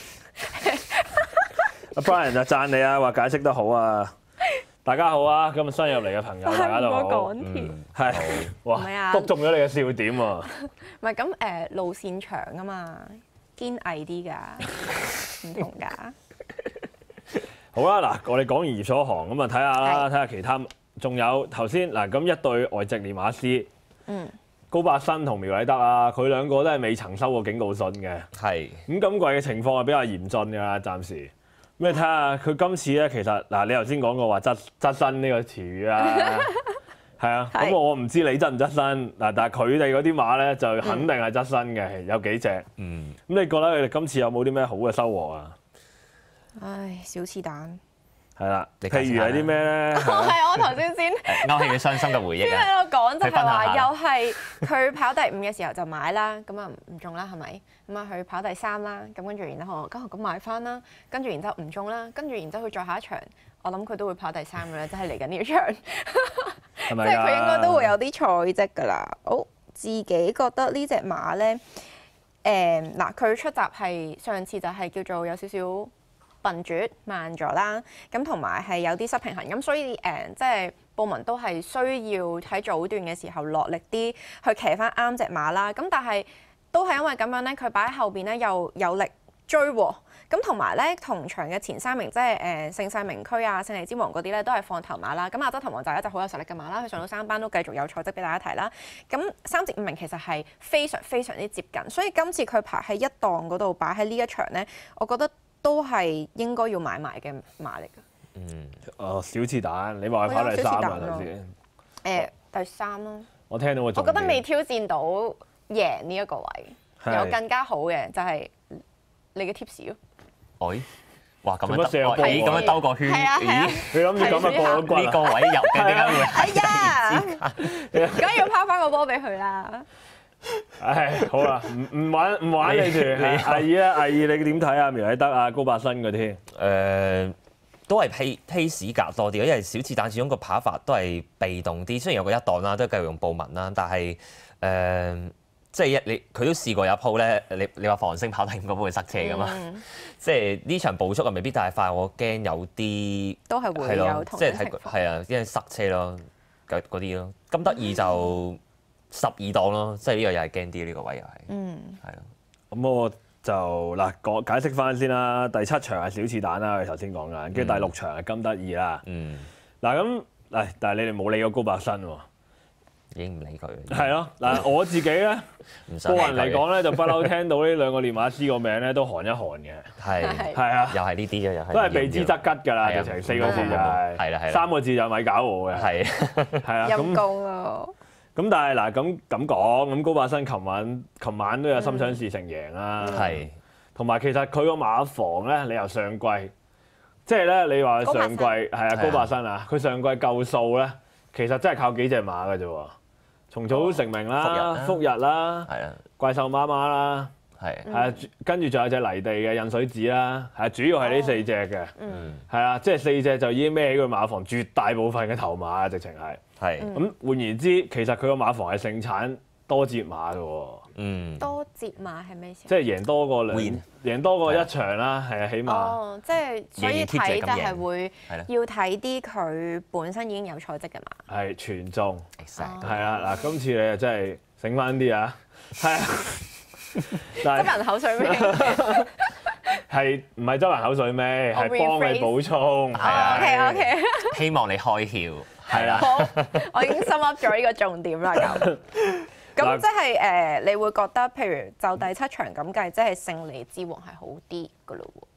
阿 Brian 就讚你啊，話解釋得好啊！大家好啊！今日新入嚟嘅朋友，大家都好快唔過港。鐵。 係，哇唔係啊， 篤中咗你嘅笑點喎！ 唔係咁誒路線長啊嘛，堅毅啲㗎，唔同㗎。 好啦，嗱，我哋講完葉楚航，咁啊睇下啦， 係睇下其他，仲有頭先嗱，咁一對外籍練馬師， 嗯， 高伯新同苗禮德啊，佢兩個都係未曾收過警告信嘅。 係咁今季嘅情況係比較嚴峻㗎啦，暫時。咁你睇下佢今次咧，其實嗱，你頭先講過話側側身呢個詞語啊，係啊。咁係我唔知你側唔側身嗱，但係佢哋嗰啲馬咧就肯定係側身嘅，有幾隻。 嗯， 咁你覺得佢哋今次有冇啲咩好嘅收穫啊？ 唉，小翅蛋。 係啦， 你解釋下啦譬如係啲咩咧？ 我係我頭先先勾起佢傷心嘅回憶先啊！ 喺度講，就係你分享下話又係佢跑第五嘅時候就買啦，咁啊唔中啦係咪？咁啊佢跑第三啦，咁跟住然之後咁咁買翻啦，跟住然之後唔中啦，跟住然之後佢再下一場，我諗佢都會跑第三嘅啦，即係嚟緊呢場， 係咪㗎？ 即係佢應該都會有啲賽績㗎啦。好，自己覺得呢隻馬咧，誒嗱佢出閘係上次就係叫做有少少笨拙慢咗啦，咁同埋係有啲失平衡，咁所以誒、呃、即係布文都係需要喺早段嘅時候落力啲去騎翻啱隻馬啦，咁但係都係因為咁樣咧，佢擺喺後邊咧又有力追喎，咁同埋咧同場嘅前三名即係誒盛世名區啊、勝利之王嗰啲咧都係放頭馬啦，咁亞洲頭王就係一隻好有實力嘅馬啦，佢上到三班都繼續有賽績俾大家睇啦，咁三至五名其實係非常非常之接近，所以今次佢排喺一檔嗰度擺喺呢一場咧，我覺得都係應該要買埋嘅馬嚟㗎。 嗯， 哦，小翅蛋，你話佢跑第三啊頭先。 誒、呃第三咯， 我聽到個我重點覺得未挑戰到贏呢一個位， 係有更加好嘅就係你嘅 tips 咯。 哎，哇咁做乜射樣兜， 波咦咁樣兜個圈， 係啊係啊咦你諗住咁啊過咗骨呢個啊？ 位入嘅點解會哎呀，梗係要拋翻個波俾佢啦。 唉，好啦，唔唔玩唔玩你住。 你阿二啊，阿二你點睇啊？苗禮德啊，高伯新嗰啲。 誒都係 pace pace 格多啲，因為小翅蛋始終個跑法都係被動啲，雖然有個一檔啦，都係繼續用布文啦，但係誒、呃、即係一你佢都試過有一鋪咧，你你話防星跑第五個波會塞車噶嘛， 嗯即係呢場步速啊未必太快，我驚有啲都係會係有咯，即係睇同樣情況。 係啊，因為塞車咯，嗰嗰啲咯，金德爾就十二檔咯，即係呢個又係驚啲呢個位又係， 嗯， 係咯， 咁我就嗱講解釋翻先啦。第七場係小翅蛋啦，你頭先講緊，跟住第六場係金德爾啦。 嗯， 嗱咁，嗱但係你哋冇理過高伯新喎。 已經唔理佢， 係咯，嗱我自己咧， 唔想個理佢， 人嚟講咧，就不嬲聽到呢兩個練馬師個名咧都寒一寒嘅。 係係係啊， 又係呢啲嘅，又係都係避之則吉㗎啦， 係啊直情四個字就係。 係啦係啦三個字就咪搞我嘅。 係係啊， 陰咁公咯。 咁但係嗱咁咁講，咁高伯新琴晚琴晚都有心想事成贏啦。 係同埋其實佢個馬房咧，你由上季，即係咧你話上季係啊高伯新啊，佢上季夠數咧，其實真係靠幾隻馬㗎啫喎。蟲草成名啦，福日啦， 係啊， 怪獸媽媽啦， 係係啊，跟住仲有隻泥地嘅印水子啦，係啊，主要係呢四隻嘅， 嗯， 係啊，即係四隻就已經孭起佢馬房絕大部分嘅頭馬啊，直情係。 係咁換言之，其實佢個馬房係盛產多節馬嘅喎， 嗯多節馬係咩意思啊？ 即係贏多過兩 Win 贏多過一場啦，係啊，起碼哦，即係所以贏贏 keep 睇就住係咁贏係會係啦要睇啲佢本身已經有賽績嘅馬。 係全中， ，exact 係啊，嗱，今次你啊真係醒翻啲啊，係啊，但執係人口水咩？ 係唔係執人口水咩？ 我係幫你 rephrase 補充，係啊 OK OK， 希望你開竅， 係啦。 好，我已經 sum up 咗呢個重點啦咁。咁即係誒，你會覺得譬如就第七場咁計，即係勝利之王係好啲噶咯喎。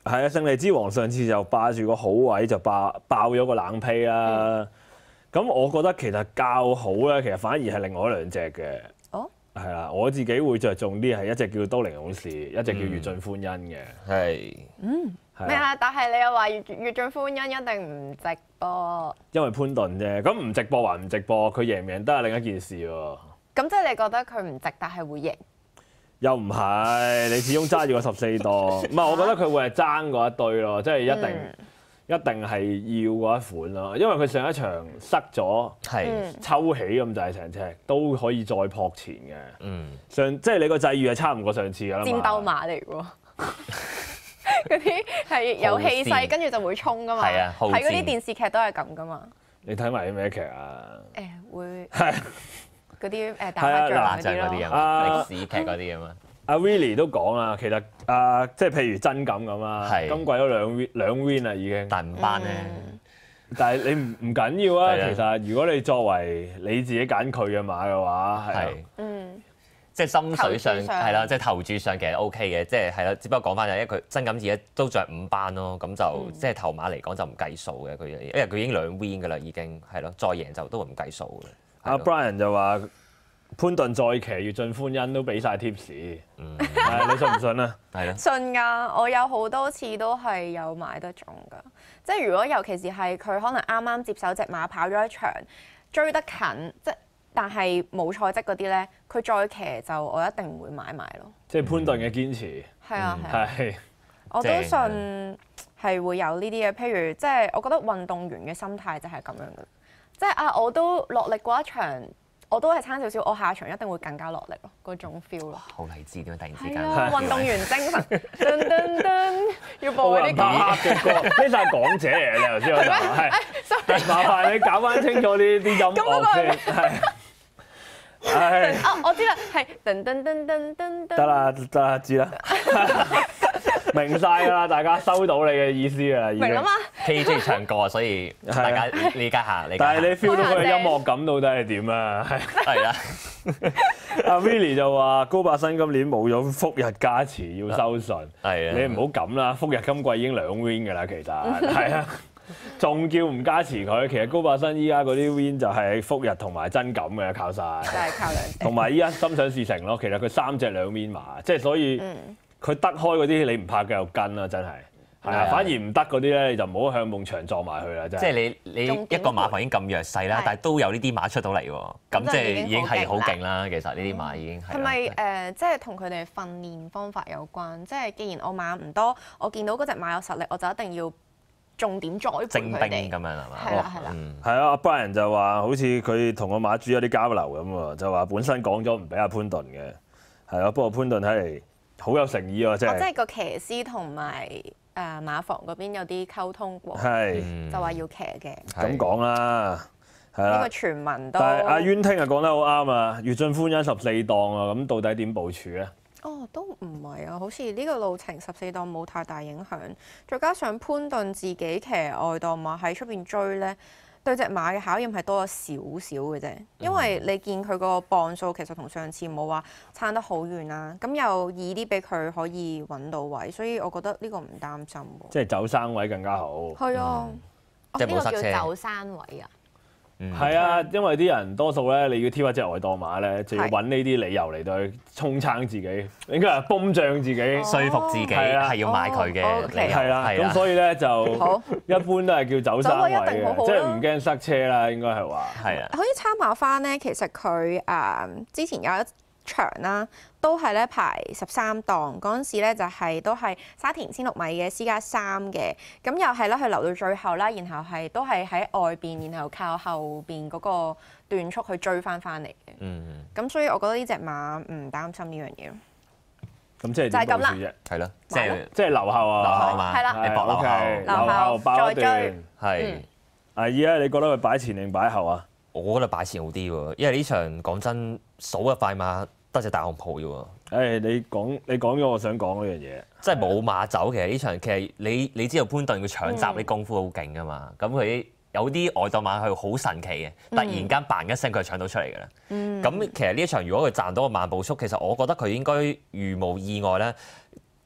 係啊，勝利之王上次就霸住個好位就爆爆咗個冷批啦。咁、嗯、我覺得其實較好咧，其實反而係另外兩隻嘅。 哦， 係啦，我自己會着重啲係一隻叫都靈勇士，一隻叫越盡歡欣嘅。 係。 嗯。咩啊？但係你又話越越盡歡欣一定唔直播？ 因為潘頓啫，咁唔直播還唔直播，佢贏唔贏都係另一件事喎。 咁即係你覺得佢唔值，但係會贏？ 又唔係，你始終揸住個十四檔，唔係我覺得佢會係爭嗰一堆咯，即係一定、嗯、一定係要嗰一款咯，因為佢上一場塞咗，係、嗯、抽起咁就係成隻都可以再撲前嘅。嗯，上即係你個際遇係差唔過上次㗎啦嘛。戰鬥馬嚟喎。嗰啲係有氣勢，跟住就會衝噶嘛。係啊，睇嗰啲電視劇都係咁噶嘛。你睇埋啲咩劇啊？誒會係嗰啲誒打麻將嗰啲咯，歷史劇嗰啲啊嘛。阿 Willie 都講啊，其實啊，即係譬如真感咁啊，今季都兩 win 兩 win 啦已經。大五班咧，但係你唔唔緊要啊。其實如果你作為你自己揀佢嘅馬嘅話，係嗯。即係心水上係啦，即係投注上其實 O K 嘅，即係係啦。只不過講翻就係因為佢真感而家都着五班咯，咁就、嗯、即係頭馬嚟講就唔計數嘅佢，因為佢已經兩 win 㗎啦，已經係咯，再贏就都唔計數嘅。阿 Brian 就話潘頓再騎越盡歡欣都俾晒 tips，嗯，你信唔信啊？係咯，信㗎，我有好多次都係有買得中㗎。即係如果尤其是係佢可能啱啱接手隻馬跑咗一場追得近，即係。但係冇賽績嗰啲咧，佢再騎就我一定唔會買埋咯。即係潘頓嘅堅持。係啊係啊。係。我都信係會有呢啲嘅，譬如即係我覺得運動員嘅心態就係咁樣嘅，即係啊我都落力過一場，我都係差少少，我下場一定會更加落力咯，嗰種 feel 咯。好勵志點解突然之間？係啊，運動員精神。噔噔噔，要播嗰啲歌。呢首係港姐嚟嘅，你頭先我講係。麻煩你搞翻清楚呢啲音樂先。係。係啊，我知啦，係噔噔噔噔噔得啦，得啦，知啦，明晒㗎啦，大家收到你嘅意思㗎啦，已經明啦嘛。K 中意唱歌啊，所以大家理解下，理解下。但係你 feel 到佢嘅音樂感到底係點啊？係係啊。阿 Willie 就話高伯新今年冇咗福日加持，要收順。係啊。你唔好咁啦，福日今季已經兩 win 㗎啦，其實係啊。仲叫唔加持佢？其實高伯新依家嗰啲 win 就係福日同埋真感嘅，靠晒。就係靠兩隻。同埋依家心想事成咯，其實佢三隻兩 win 馬，即係所以佢得開嗰啲你唔怕繼續跟啦，真係。係啊，反而唔得嗰啲咧，你就唔好向夢牆撞埋去啦，真係。即係你你一個馬房已經咁弱勢啦，但係都有呢啲馬出到嚟喎，咁即係已經係好勁啦。其實呢啲馬已經係。係咪誒？即係同佢哋訓練方法有關？即係既然我馬唔多，我見到嗰隻馬有實力，我就一定要。重點栽培佢哋，精兵咁樣係嘛？係啦係啦，係啊！阿 Brian 就話好似佢同個馬主有啲交流咁喎，就話本身講咗唔俾阿潘頓嘅，係咯。不過潘頓睇嚟好有誠意喎，即係。即係個騎師同埋誒馬房嗰邊有啲溝通過，係就話要騎嘅。咁講啦，係啦。呢個傳聞都。但係阿淵聽日講得好啱啊！越盡歡欣十四檔啊，咁到底點部署咧？哦，都唔係啊，好似呢個路程十四檔冇太大影響，再加上潘頓自己騎外檔馬喺出邊追咧，對隻馬嘅考驗係多咗少少嘅啫。因為你見佢個磅數其實同上次冇話差得好遠啦，咁又易啲俾佢可以揾到位，所以我覺得呢個唔擔心喎。即係走山位更加好。係啊，即係冇塞車。呢個叫走山位啊。係啊，因為啲人多數咧，你要挑一隻外檔馬咧，就要揾呢啲理由嚟到去衝撐自己，應該係泵脹自己，說服自己係要買佢嘅。係啦，咁所以咧就一般都係叫走山位嘅，即係唔驚塞車啦，應該係話。係啊。可以參考翻咧，其實佢誒之前有一場啦，都係咧排十三檔嗰陣時咧，就係都係沙田千六米嘅私家三嘅，咁又係啦，佢留到最後啦，然後係都係喺外邊，然後靠後邊嗰個段速去追翻翻嚟嘅。嗯。咁所以我覺得呢隻馬唔擔心呢樣嘢咯。咁即係就係咁啦。係咯，即係即係留後啊。留後嘛。係啦。你搏留後。留後包一段。係。阿姨啊，你覺得佢擺前定擺後啊？我覺得擺前好啲喎，因為呢場講真數一快馬得隻大紅袍啫喎。誒，你講你講咗我想講嗰樣嘢，即係冇馬走。其實呢場其實你你知道潘頓佢搶閘啲功夫好勁噶嘛，咁佢、嗯、有啲外檔馬係好神奇嘅，突然間嘭一聲佢就搶到出嚟㗎啦。咁、嗯、其實呢一場如果佢賺到個慢步速，其實我覺得佢應該如無意外咧，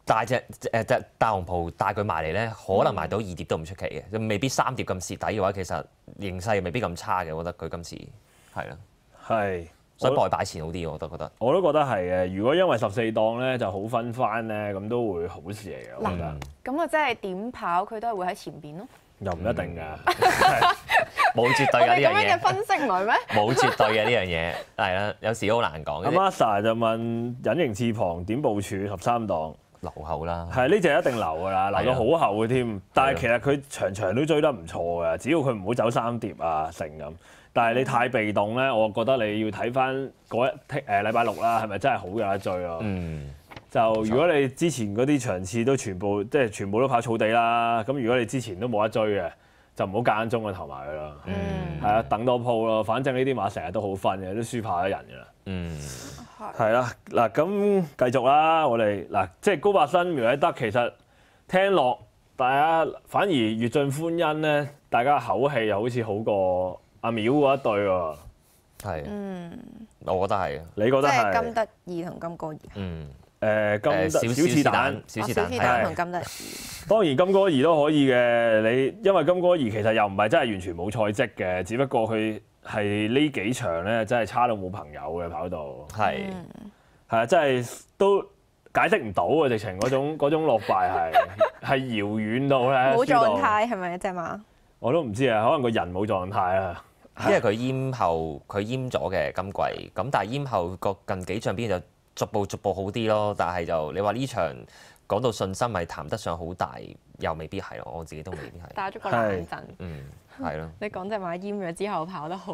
大隻誒隻大紅袍帶佢埋嚟咧，可能賣到二碟都唔出奇嘅，就未必三碟咁蝕底嘅話，其實形勢未必咁差嘅。我覺得佢今次係咯， 係， 所以代擺前好啲，我都覺得。 我都覺得係嘅。如果因為十四檔咧就好分翻咧，咁都會好事嚟嘅。我覺得。 咁啊，即係點跑佢都係會喺前邊咯。 又唔一定㗎， 冇絕對我哋咁嘅呢樣嘢， 樣嘅分析唔係咩？ 冇絕對嘅呢樣嘢，係啦，有時好難講。 阿 Masa 就問隱形翅膀點部署十三檔？ 留後啦， 係呢只一定留㗎啦，留到好後嘅添。但係其實佢場場都追得唔錯㗎，只要佢唔好走三碟啊成咁。但係你太被動咧，我覺得你要睇翻嗰一誒禮拜六啦，係咪真係好有得追咯？ 嗯， 就如果你之前嗰啲場次都全部即係全部都跑草地啦，咁如果你之前都冇得追嘅，就唔好間中去投埋佢啦。 嗯， 係啊，等多鋪咯，反正呢啲馬成日都好分嘅，都輸跑咗人㗎啦。 嗯， 係啦，嗱咁繼續啦，我哋嗱即係高伯新苗禮德，其實聽落大家反而越盡歡欣咧，大家口氣又好似好過阿苗嗰一對喎。 係， 嗯， 我覺得係， 你覺得即係係？ 金德義同金哥兒。 嗯， 誒金誒小小是蛋， 小是哦小蛋係是蛋同金德義。 當然金哥兒都可以嘅。你因為金哥兒其實又唔係真係完全冇賽績嘅，只不過佢係呢幾場咧真係差到冇朋友嘅跑道。 係， 係啊，真係都解釋唔到啊！直情嗰種嗰種落敗係係遙遠到咧， 冇輸到狀態係咪只馬？ 我都唔知啊，可能個人冇狀態啊。 因為佢閹後佢閹咗嘅今季，咁但係閹後個近幾場邊就逐步逐步好啲咯，但係就你話呢場講到信心咪談得上好大，又未必係，我自己都未必係。 打咗個冷陣。 嗯，係咯。 你講只馬閹咗之後跑得好，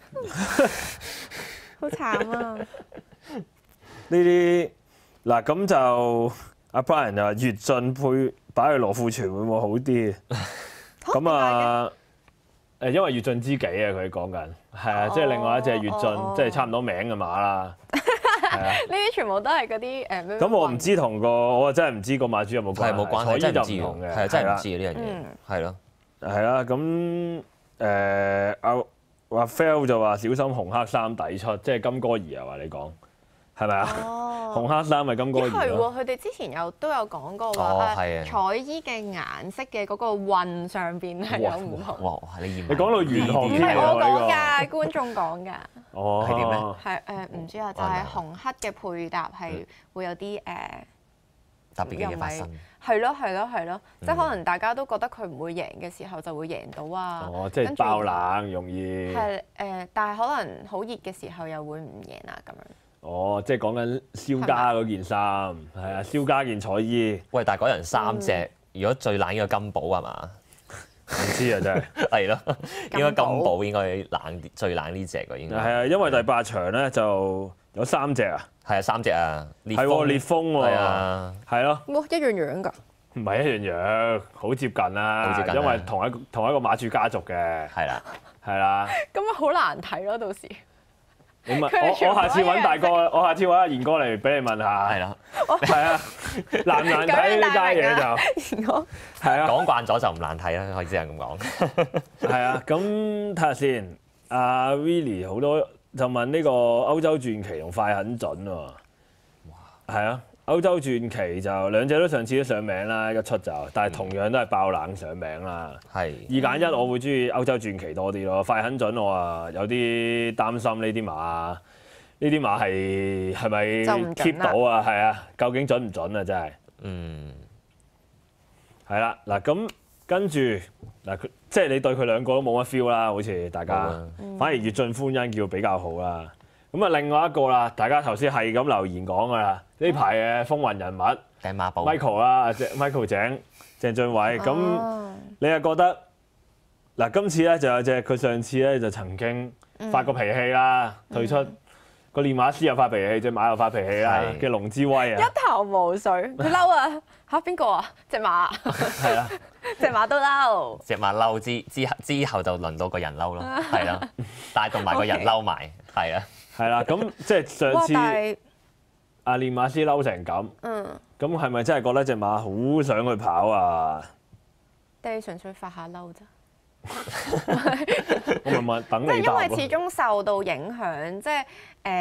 好慘啊！ 呢啲嗱咁就阿 Brian 就話越進配擺去羅富全會唔會好啲？咁啊誒，因為越進知己啊，佢講緊係啊，即係另外一隻越進， 哦即係差唔多名嘅馬啦。係啊， 呢啲全部都係嗰啲誒咩？ 咁我唔知同個我真係唔知個馬主有冇關係， 係冇關係， 所以真係唔知就唔同嘅， 係啊，真係唔啦知啊呢樣嗯嘢，係咯。 係啦，咁誒阿話 Phil 就話小心紅黑衫底出，即係金哥兒啊話你講係咪啊？ 哦紅黑衫咪金哥咦係兒咯。 喎，佢哋之前有都有講過哦話係啊誒彩衣嘅顏色嘅嗰個運上邊係有唔同。 哇！你驗你講到玄學唔添係我講呢㗎，觀眾講㗎。 哦， 係點咧係誒唔知啊，就係紅黑嘅配搭係會有啲誒特別嘅嘢發生？ 係咯係咯係咯，即係可能大家都覺得佢唔會贏嘅時候就會贏到啊。 哦，即係爆冷容易。 係誒，但係可能好熱嘅時候又會唔贏啊咁樣。 哦，即係講緊蕭家嗰件衫，係啊，蕭家件彩衣， 喂，但係嗰人三嗯隻，如果最冷應該金寶係嘛？ 唔知啊真係。 係咯，應該金寶金寶應該冷啲，最冷呢只㗎應該。 係啊，因為第八場咧就有三隻啊， 係啊，三隻啊，烈係喎烈風喎， 係啊， 係咯， 哇，一樣樣㗎。 唔係一樣樣，好接近啦， 好接近啊因為同一個同一個馬主家族嘅， 係啦， 係啦。 咁啊好難睇咯，到時。 你問佢哋全部我，我下次揾大哥，我下次揾阿賢哥嚟俾你問下。 係啦， 係啊，難唔難睇呢家嘢就就。我係啊， 講慣咗就唔難睇啦，可以只係咁講。 係啊。咁睇下先，阿 Willie 好多就問呢個歐洲傳奇同快很準喎。係啊，歐洲傳奇就兩隻都上次都上名啦，一出就，但係同樣都係爆冷上名啦。 係二揀一，我會中意歐洲傳奇多啲咯。快很準，我啊有啲擔心呢啲馬，呢啲馬係係咪就唔準 keep 啦到啊？係啊，究竟準唔準啊？真係嗯， 係啦。嗱咁跟住嗱，佢即係你對佢兩個都冇乜 feel 啦，好似大家冇啊反而越盡歡欣叫比較好啦。咁啊，另外一個啦，大家頭先係咁留言講噶啦，呢排嘅風雲人物掟馬寶 Michael 啦，隻 Michael 井鄭俊偉咁。 哦你又覺得嗱，今次咧就有隻佢上次咧就曾經發過脾氣啦，退出個練馬師又發脾氣，隻馬又發脾氣啦係嘅龍之威一啊， 頭霧水，佢嬲啊！嚇邊個啊？隻馬， 係啊， 隻馬都嬲。 隻馬嬲之之後之後就輪到個人嬲咯，係啦，帶動埋個人嬲埋，係啊， 係啦，咁即係上哇！ 次但係阿練馬師嬲成咁， 嗯， 咁係咪真係覺得隻馬好想去跑啊？ 定係純粹發下嬲咋？ 我咪問等即係因你答咯。 為始終受到影響，即係誒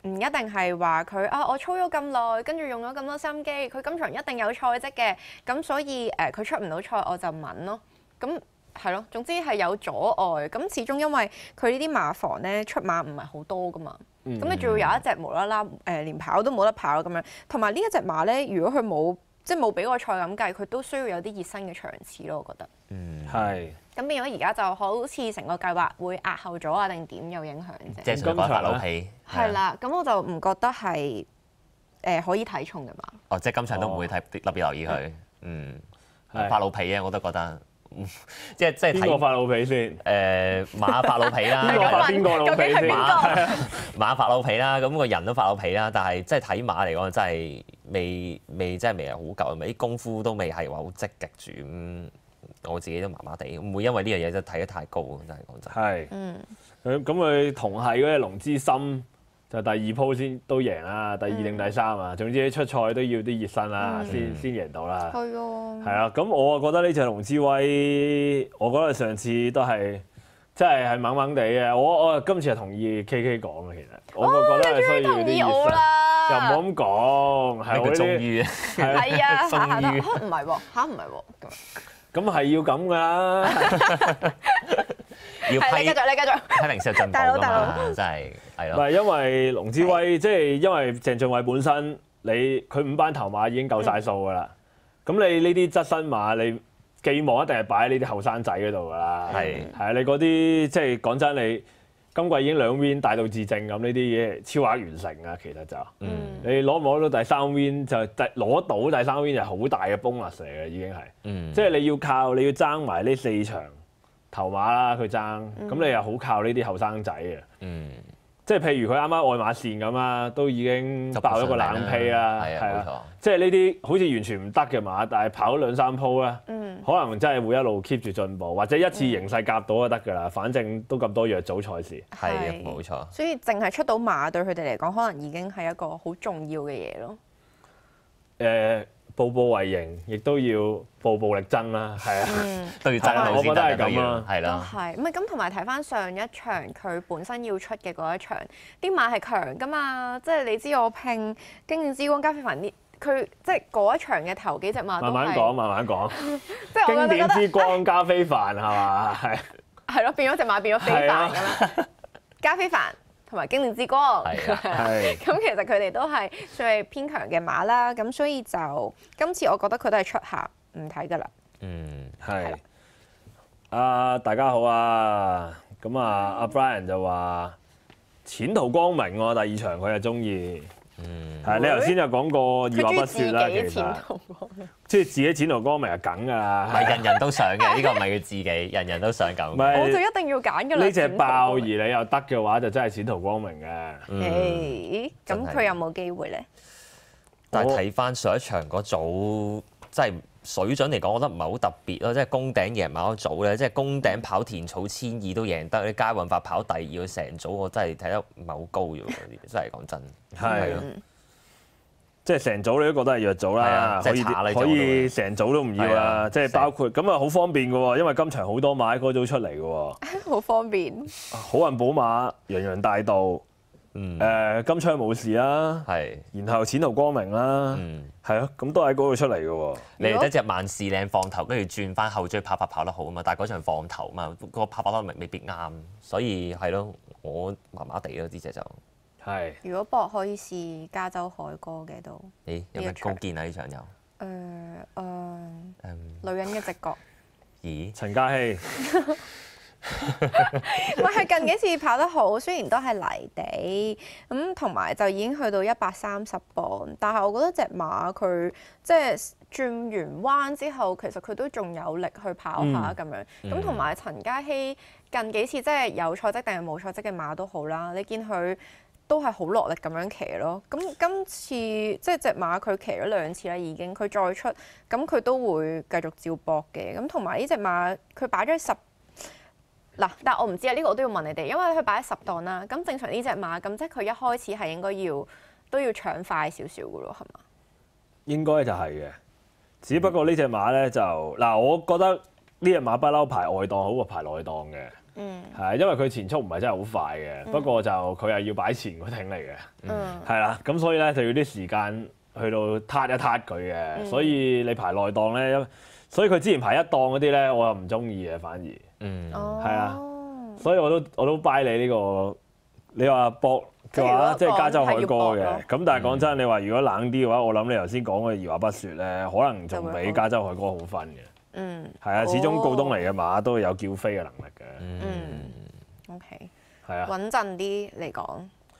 唔一定係話佢啊，我操咗咁耐，跟住用咗咁多心機，佢今場一定有賽績嘅，咁所以誒佢、呃、出唔到賽我就問咯。咁係咯，總之係有阻礙。咁始終因為佢呢啲馬房咧出馬唔係好多噶嘛，咁、嗯、你仲要有一隻無啦啦誒連跑都冇得跑咁樣，同埋呢一隻馬咧，如果佢冇即係冇比過賽咁計，佢都需要有啲熱身嘅場次咯，我覺得。嗯，係。咁變咗而家就好似成個計劃會壓後咗啊，定點有影響啫？ 即係想講發老脾。 係啦，咁我就唔覺得係誒可以睇重嘅嘛。 哦，即係今場都唔會睇特別留意佢。嗯，發老脾啊，我都覺得。即係即係睇邊個發老脾先？ 誒馬發老脾啦。 邊個發邊個老脾先？ 馬馬發老脾啦，咁個人都發老脾啦，但係即係睇馬嚟講真係未未真係未係好夠，咪啲功夫都未係話好積極住咁。我自己都麻麻地，唔會因為呢樣嘢真係睇得太高，真係講真。係。嗯。 咁咁佢同係嗰隻龍之心就第二鋪先都贏啦，第二定第三啊。總之出賽都要啲熱身啦，先先贏到啦。 係啊。 係啊，咁我啊覺得呢隻龍之威，我覺得上次都係真係係猛猛地嘅。我我今次係同意 K K 講嘅，其實我覺得係需要啲熱身。又唔好咁講，係我啲。終於。 係啊，下下都嚇唔係喎，嚇唔係喎。 咁係要咁㗎啦， 要批， 你繼續，你繼續， 批零先有進步㗎嘛，真係係咯。 唔係因為龍之威，即係因為鄭俊偉本身，你佢五班頭馬已經夠晒數㗎啦。咁、嗯、你呢啲側身馬，你寄望一定係擺喺呢啲後生仔嗰度㗎啦。係係啊，你嗰啲即係講真你。今季已經兩 win 大道至正咁，呢啲嘢超額完成啊！其實就，嗯、你攞唔攞到第三 win 就攞到第三 win 就好大嘅 bonus 嚟嘅，已經係，嗯、即係你要靠你要爭埋呢四場頭馬啦，佢爭，咁、嗯、你又好靠呢啲後生仔嘅，嗯、即係譬如佢啱啱愛馬仕咁啊，都已經爆咗個冷屁啦，係啊，即係呢啲好似完全唔得嘅馬，但係跑咗兩三鋪啦。嗯可能真係會一路 keep 住進步，或者一次形勢夾到就得㗎啦。反正都咁多藥組賽事， 係啊，冇錯。 所以淨係出到馬對佢哋嚟講，可能已經係一個好重要嘅嘢咯。 誒、呃，步步為營，亦都要步步力爭啦，係啊， 嗯、 都要爭到先得嘅， 咁啊， 係啦。 係，唔係咁同埋睇翻上一場佢本身要出嘅嗰一場，啲馬係強㗎嘛，即係你知我拼經典之光加非凡啲。佢即係嗰一場嘅頭幾隻馬都係慢慢講，慢慢講。 即係經典之光加非凡係嘛？係係咯，變咗隻馬變咗非凡咁樣。加非凡同埋經典之光係係。咁其實佢哋都係算係偏強嘅馬啦。咁所以就今次我覺得佢都係出客唔睇㗎啦。 嗯，係。啊，大家好啊！咁啊，阿 Brian 就話前途光明喎，第二場佢係中意。嗯，係你頭先就講過二話不說啦，其實即係自己前途光明係梗㗎啦， 唔係人人都想嘅，呢個唔係佢自己，人人都想咁。 我就一定要揀㗎啦。 呢隻爆而你又得嘅話，就真係前途光明嘅。 誒，咁佢有冇機會咧？ 但係睇翻上一場嗰組，即係水準嚟講，我覺得唔係好特別咯。即係宮頂贏馬嗰組咧，即係宮頂跑田草千二都贏得，啲佳運發跑第二，佢成組我真係睇得唔係好高嘅喎，真係講真。係咯，即係成組你都覺得係弱組啦，可以可以成組都唔要啦，即係包括咁啊，好方便嘅喎，因為今場好多馬喺嗰組出嚟嘅喎， 好方便。 好運寶馬、洋洋大道，誒金槍武士啦，係，然後前途光明啦，係咯，咁都喺嗰度出嚟嘅喎。 你哋得隻萬事靚放頭，跟住轉翻後追跑跑跑得好啊嘛，但係嗰場放頭啊嘛，個跑跑得未未必啱，所以係咯，我麻麻地咯呢隻就。 係。 如果博可以試加州海歌嘅都。 咦？有咩高見啊？呢場有？ 誒誒，女人嘅直覺。 咦？ 陳嘉熙。 唔係，佢近幾次跑得好，雖然都係泥地咁，同埋就已經去到一百三十磅，但係我覺得隻馬佢即係轉完彎之後，其實佢都仲有力去跑下咁樣。咁同埋陳嘉熙近幾次即係有賽績定係冇賽績嘅馬都好啦，你見佢都係好落力咁樣騎咯。咁今次即係隻馬佢騎咗兩次啦，已經佢再出咁佢都會繼續照搏嘅。咁同埋呢隻馬佢擺咗十。嗱，但係我唔知啊，呢、這個我都要問你哋，因為佢擺喺十檔啦。咁正常呢隻馬，咁即係佢一開始係應該要都要搶快少少嘅咯，係嘛？ 應該就係嘅，只不過呢隻馬咧就嗱，我覺得呢隻馬不嬲排外檔好過排內檔嘅。 嗯， 係啊，因為佢前速唔係真係好快嘅，不過就佢係要擺前嗰艇嚟嘅， 嗯， 係啦，咁所以咧就要啲時間去到撻一撻佢嘅，所以你排內檔咧，所以佢之前排一檔嗰啲咧，我又唔中意嘅，反而嗯， 哦， 係啊，所以我都我都 buy 你呢個，你話搏嘅話，即係加州海哥嘅，咁但係講真，你話如果冷啲嘅話，我諗你頭先講嘅二話不說咧，可能仲比加州海哥好分嘅。 嗯， 係啊，始終告東尼嘅馬都有叫飛嘅能力嘅。 嗯，OK， 係啊， 穩陣啲嚟講，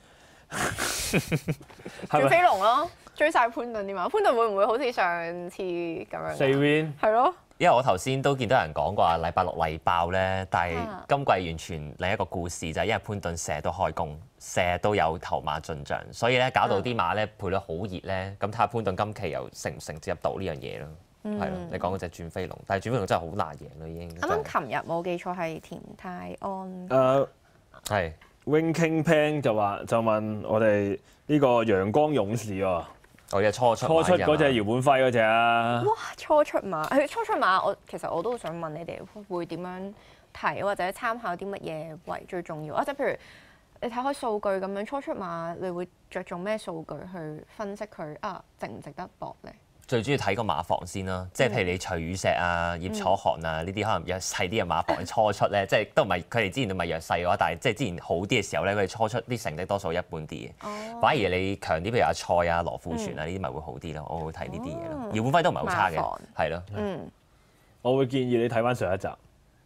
係咪轉飛龍咯，追晒潘頓啲馬，潘頓會唔會好似上次咁樣？ 四 win 係咯， 因為我頭先都見到人講過話禮拜六例爆咧，但係啊今季完全另一個故事就係因為潘頓成日都開工，成日都有頭馬進帳，所以咧搞到啲馬咧配得好熱咧，咁睇下潘頓今期又承唔承接入到呢樣嘢咯。係咯，你講嗰隻轉飛龍，但係轉飛龍真係好難贏咯，已經。 啱啱琴日冇記錯係田泰安， 誒係 Wing King Pan 就話就問我哋呢個陽光勇士喎， 我嘅初出初出嗰隻姚本輝嗰隻啊， 哇！初出馬，佢初出馬，我其實我都想問你哋會點樣睇，或者參考啲乜嘢為最重要啊？即係譬如你睇開數據咁樣，初出馬你會着重咩數據去分析佢啊值唔值得搏咧？ 最中意睇個馬房先啦，即係譬如你徐雨石啊、葉楚寒啊呢啲可能弱勢啲嘅馬房初出咧，即係都唔係佢哋之前都唔係弱勢嘅話，但係即係之前好啲嘅時候咧，佢哋初出啲成績多數一般啲嘅。 哦反而你強啲，譬如阿蔡啊、羅富全啊呢啲咪會好啲咯，我會睇呢啲嘢咯。姚本輝都唔係好差嘅馬房， 係咯。 嗯， 我會建議你睇翻上一集，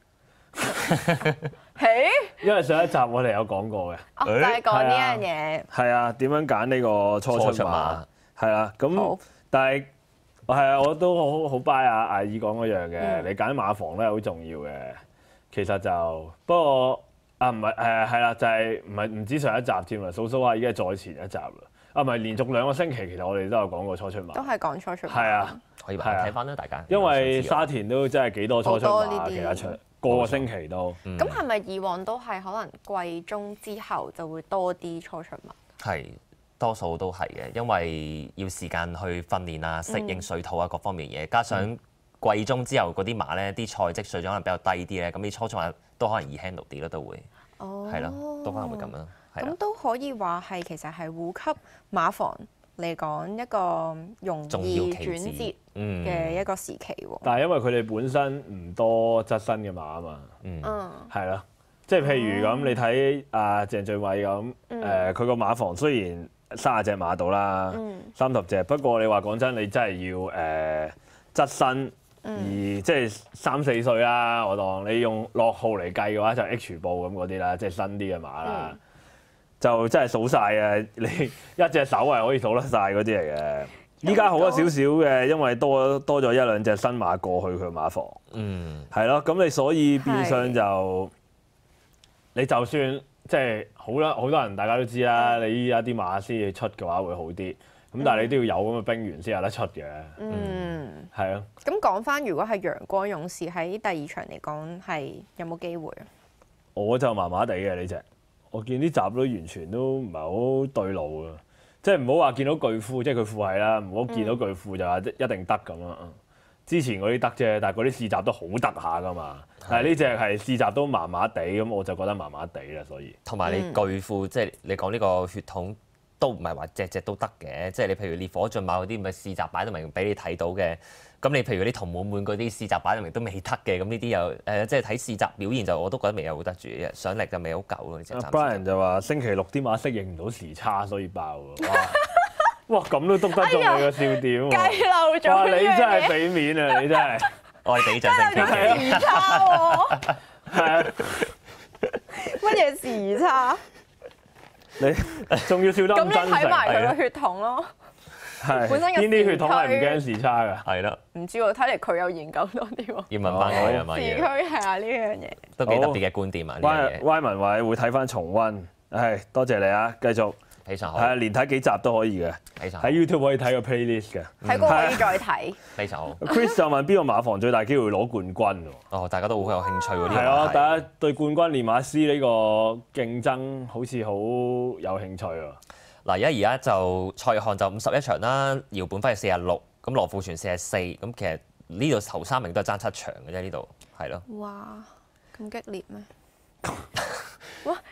嘿， 因為上一集我哋有講過嘅。 哦，就係講呢樣嘢， 係啊，點樣揀呢個初出馬初出馬？ 係啊，咁好但係我係啊，我都好好 buy 阿阿爾講嗰樣嘅， 嗯你揀馬房咧好重要嘅。其實就不過啊，唔係誒係啦，就係唔係唔止上一集添啦，數數下已經係再前一集啦。啊，唔係連續兩個星期，其實我哋都有講過初出馬。 都係講初出馬。 係啊， 可以係啊睇翻啦，大家。 因為沙田都真係幾多初出馬， 好多呢啲其他場個個星期都。 嗯咁係咪以往都係可能季中之後就會多啲初出馬？ 係多數都係嘅，因為要時間去訓練啊、適應水土啊各方面嘢，加上季中之後嗰啲馬咧，啲賽績水準可能比較低啲咧，咁啲初出馬都可能易 handle 啲咯，都會哦， 係咯，都可能會咁咯，係啦咁，都可以話係其實係護級馬房嚟講一個容重要易棋子轉折嗯嘅一個時期喎。 但係因為佢哋本身唔多側身嘅馬啊嘛。 嗯嗯， 係咯，即係譬如咁，你睇阿鄭俊偉咁，誒佢個馬房雖然三十隻馬到啦， 嗯三十隻，不過你話講真，你真係要誒側身，而即係三四歲啦，我當你用落號嚟計嘅話，就 H 步咁嗰啲啦，即係新啲嘅馬啦， 嗯就真係數晒啊！你一隻手係可以數得晒嗰啲嚟嘅。依家好咗少少嘅，因為多多咗一兩隻新馬過去佢馬房。 嗯係咯，咁你所以變相就你就算即係好啦，好多人大家都知啦，你依家啲馬先至出嘅話會好啲，咁但係你都要有咁嘅兵源先有得出嘅， 嗯。 係咯。 咁講翻，如果係陽光勇士喺第二場嚟講，係有冇機會啊？ 我就麻麻地嘅呢只，我見啲閘都完全都唔係好對路啊！即係唔好話見到巨富，即係佢富係啦，唔好見到巨富就話一定得咁啊！之前嗰啲得啫，但係嗰啲試閘都好得下噶嘛。但係呢只係試閘都麻麻地，咁我就覺得麻麻地啦，所以。 同埋你巨富，即係你講呢個血統都唔係話隻隻都得嘅，即係你譬如烈火駿馬嗰啲，咪試閘擺到明俾你睇到嘅。咁你譬如嗰啲同滿滿嗰啲試閘擺到明都未得嘅，咁呢啲又誒即係睇試閘表現就我都覺得未有好得住嘅，上力就未好夠咯。呢隻阿暫時 Brian 就話星期六啲馬適應唔到時差，所以爆喎。哇！哇咁都篤得中你個笑點喎！ 計漏咗哇！你呢樣真係嘢俾面啊！你真係我哋俾掌聲計傾漏咗時差喎， 係啊！ 乜嘢時差？ 你仲要笑得咁你咁真睇埋誠， 佢個血統咯。 係本身嘅邊啲血統係唔時區驚時差㗎？ 係咯， 唔知喎，睇嚟佢有研究多啲喎。 要問翻佢啊嘛， 時區要係啊，呢樣嘢。 都幾特別嘅觀點啊，呢樣 Y 嘢 Y 文話會睇翻重温，係多謝你啊！繼續非常好係，啊，連睇幾集都可以嘅， 非常好喺 YouTube 可以睇個 playlist 嘅。 睇過可以再睇。 非常好。 Chris 就問邊個馬房最大機會攞冠軍喎？ 哦，大家都好有興趣喎呢個係啊， 話題大家對冠軍練馬師呢個競爭好似好有興趣喎。 嗱，而家而家就蔡約翰就五十一場啦，姚本輝係四十六，咁羅富全四十四，咁其實呢度頭三名都係爭七場嘅啫，呢度係咯。 哇，咁激烈咩？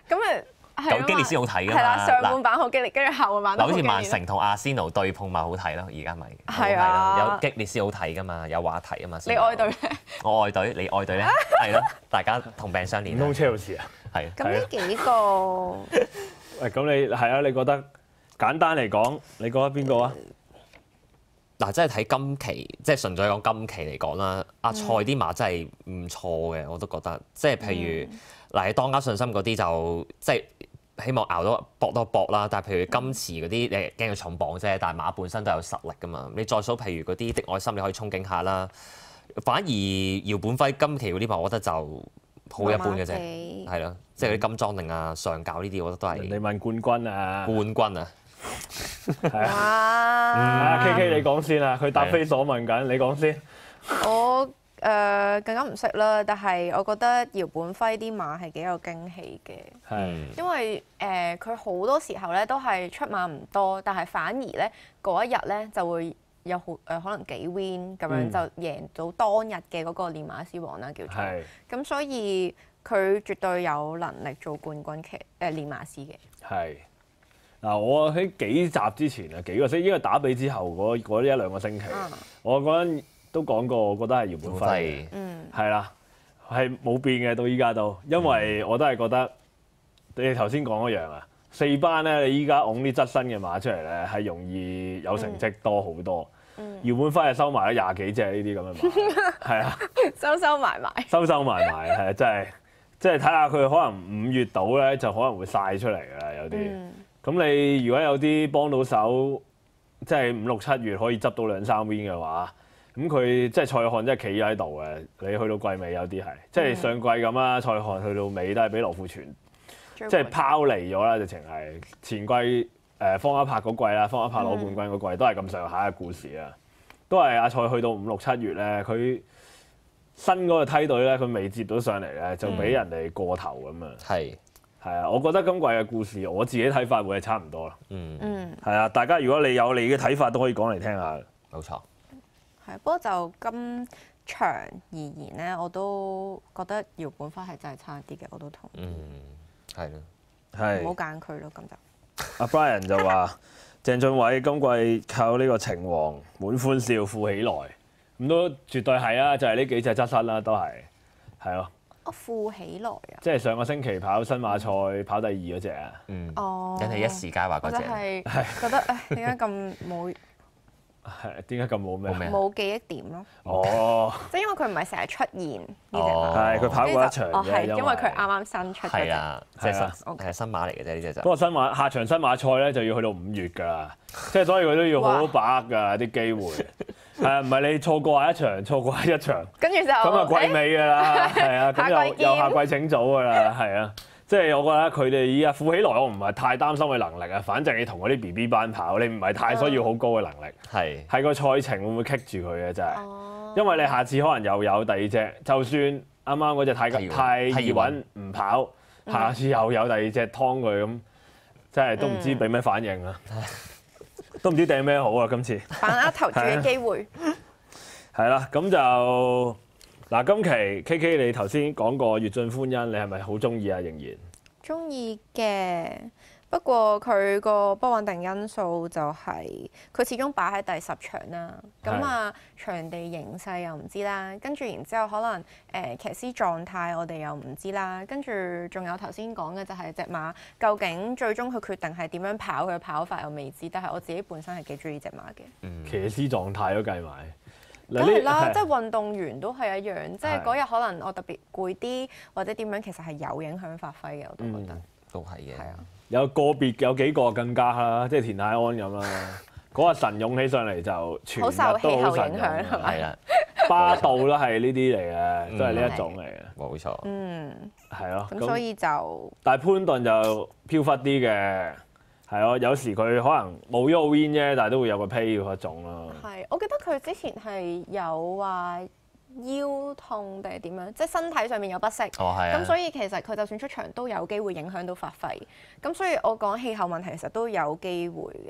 咁誒係啊嘛咁激烈先好睇㗎嘛係啦，上半版好激烈，跟住後半版嗱，好似都好激烈。 曼城同阿仙奴對碰咪好睇咯，而家咪係啊有激烈先好睇㗎嘛，有話題啊嘛。 你愛隊咧？ 我愛隊，你愛隊咧？係咯，大家同病相憐。 唔通車路士啊？ 係。 咁呢幾個喂，咁你係啊？你覺得簡單嚟講，你覺得邊個啊？ 嗱，即係睇今期，即係純粹講今期嚟講啦。阿蔡啲馬真係唔錯嘅，我都覺得。即係譬如嗱，當家信心嗰啲就即係希望熬到搏多搏啦。但係譬如今次嗰啲，你驚佢重磅啫，但係馬本身都有實力㗎嘛。你再數譬如嗰啲的愛心，你可以憧憬下啦。反而姚本輝今期嗰啲馬，我覺得就好一般嘅啫，係咯，即係嗰啲金裝定啊、上教呢啲，我覺得都係你問冠軍啊？ 冠軍啊！ 係啊， 哇！ 啊 K K 你講先啊，佢答非所問緊，你講先。 我誒、呃、更加唔識啦，但係我覺得姚本輝啲馬係幾有驚喜嘅， 係因為誒佢好多時候咧都係出馬唔多，但係反而咧嗰一日咧就會有好誒、呃、可能幾 win 咁樣、 嗯就贏到當日嘅嗰個練馬師王啦叫做， 係咁所以佢絕對有能力做冠軍騎誒、呃、練馬師嘅。 係。嗱，我喺幾集之前啊，幾個星，應該打比之後嗰嗰一兩個星期， 嗯我嗰陣都講過，我覺得係姚本輝嘅， 嗯係啦，係冇變嘅到依家都，因為我都係覺得你哋頭先講嗰樣啊，四班咧，你依家擁啲側身嘅馬出嚟咧，係容易有成績多好多。 嗯姚本輝係收埋咗廿幾隻呢啲咁嘅馬，係啊， 收收埋埋。 收收埋埋係啊，真係，即係睇下佢可能五月到咧，就可能會晒出嚟㗎啦，有啲。 嗯咁你如果有啲幫到手，即係五六七月可以執到兩三 win 嘅話，咁佢即係蔡漢真係企喺度嘅。你去到季尾有啲係，即係上季咁啦，蔡漢去到尾都係俾羅富全即係拋離咗啦，直情係前季誒方一柏嗰季啦，方一柏攞冠軍嗰季都係咁上下嘅故事啊，都係阿蔡去到五六七月咧，佢新嗰個梯隊咧，佢未接到上嚟咧，就俾人哋過頭咁啊。 係。 係啊，我覺得今季嘅故事，我自己睇法會係差唔多啦。 嗯， 嗯。 係啊，大家如果你有你嘅睇法，都可以講嚟聽下。 冇錯。 係，不過就今場而言咧，我都覺得姚本輝係真係差啲嘅，我都同意。 嗯，係咯。 唔好係。 揀佢咯，咁就。 阿 Brian 就話鄭俊偉今季靠呢個情王滿歡笑富起來，咁都絕對係啊！就係、是、呢幾隻側身啦，都係係咯。 哦，富起來啊！ 即係上個星期跑新馬賽跑第二嗰只啊。 嗯。 哦。 引起一時佳話我真嗰隻。 係覺得誒點解咁冇係點解咁冇咩啊？ 冇咩冇記憶點咯？ 哦， 即係因為佢唔係成日出現呢隻哦馬， 係佢跑過一場哦係啫， 因為佢啱啱新出嗰隻。 係啊，即係係啊新係新馬嚟嘅啫，呢隻就。 不過新馬下場新馬賽咧就要去到五月㗎啦，即係所以佢都要好好把握㗎啲機會。係啊，唔係你錯過下一場，錯過下一場， 跟住就咁啊季尾㗎啦，係啊，咁下季見又又下季請早㗎啦，係啊。即係我覺得佢哋依家富起來，我唔係太擔心佢能力啊。反正你同嗰啲 B B 班跑，你唔係太需要好高嘅能力， 係。 係個賽程會唔會棘住佢嘅真係。 哦， 因為你下次可能又有第二隻，就算啱啱嗰隻太太易太易穩穩唔跑，下次又有第二隻劏佢咁，真係都唔知俾咩反應啊！都唔知掟咩好啊！今次把握投注嘅機會。 係啦，咁就嗱，今期 K K 你頭先講過粵進歡欣，你係咪好中意啊？仍然中意嘅，不過佢個不穩定因素就係佢始終擺喺第十場啦。咁啊，場地形勢又唔知啦，跟住然之後可能誒、呃、騎師狀態我哋又唔知啦，跟住仲有頭先講嘅就係隻馬究竟最終佢決定係點樣跑，佢跑法又未知。但係我自己本身係幾中意隻馬嘅。 騎師狀態都計埋，嗱梗係啦， 呢即係運動員都係一樣，即係嗰日可能我特別攰啲，或者點樣，其實係有影響發揮嘅，我都覺得。 都係嘅。 係啊。 有個別有幾個更加啦，即係田泰安咁啦。嗰日神勇起上嚟就全日好受氣候都好神影響勇啊係咪係啦， 巴道都係呢啲嚟嘅，都係呢一種嚟嘅， 冇錯。 嗯， 係咯。 咁所以就但係潘頓就飄忽啲嘅，係咯。有時佢可能冇咗個 win 啫，但係都會有個 pay 嗰種咯。 係，我記得佢之前係有話腰痛定係點樣，即係身體上面有不適。 哦，係啊。 咁所以其實佢就算出場都有機會影響到發揮。咁所以我講氣候問題其實都有機會嘅。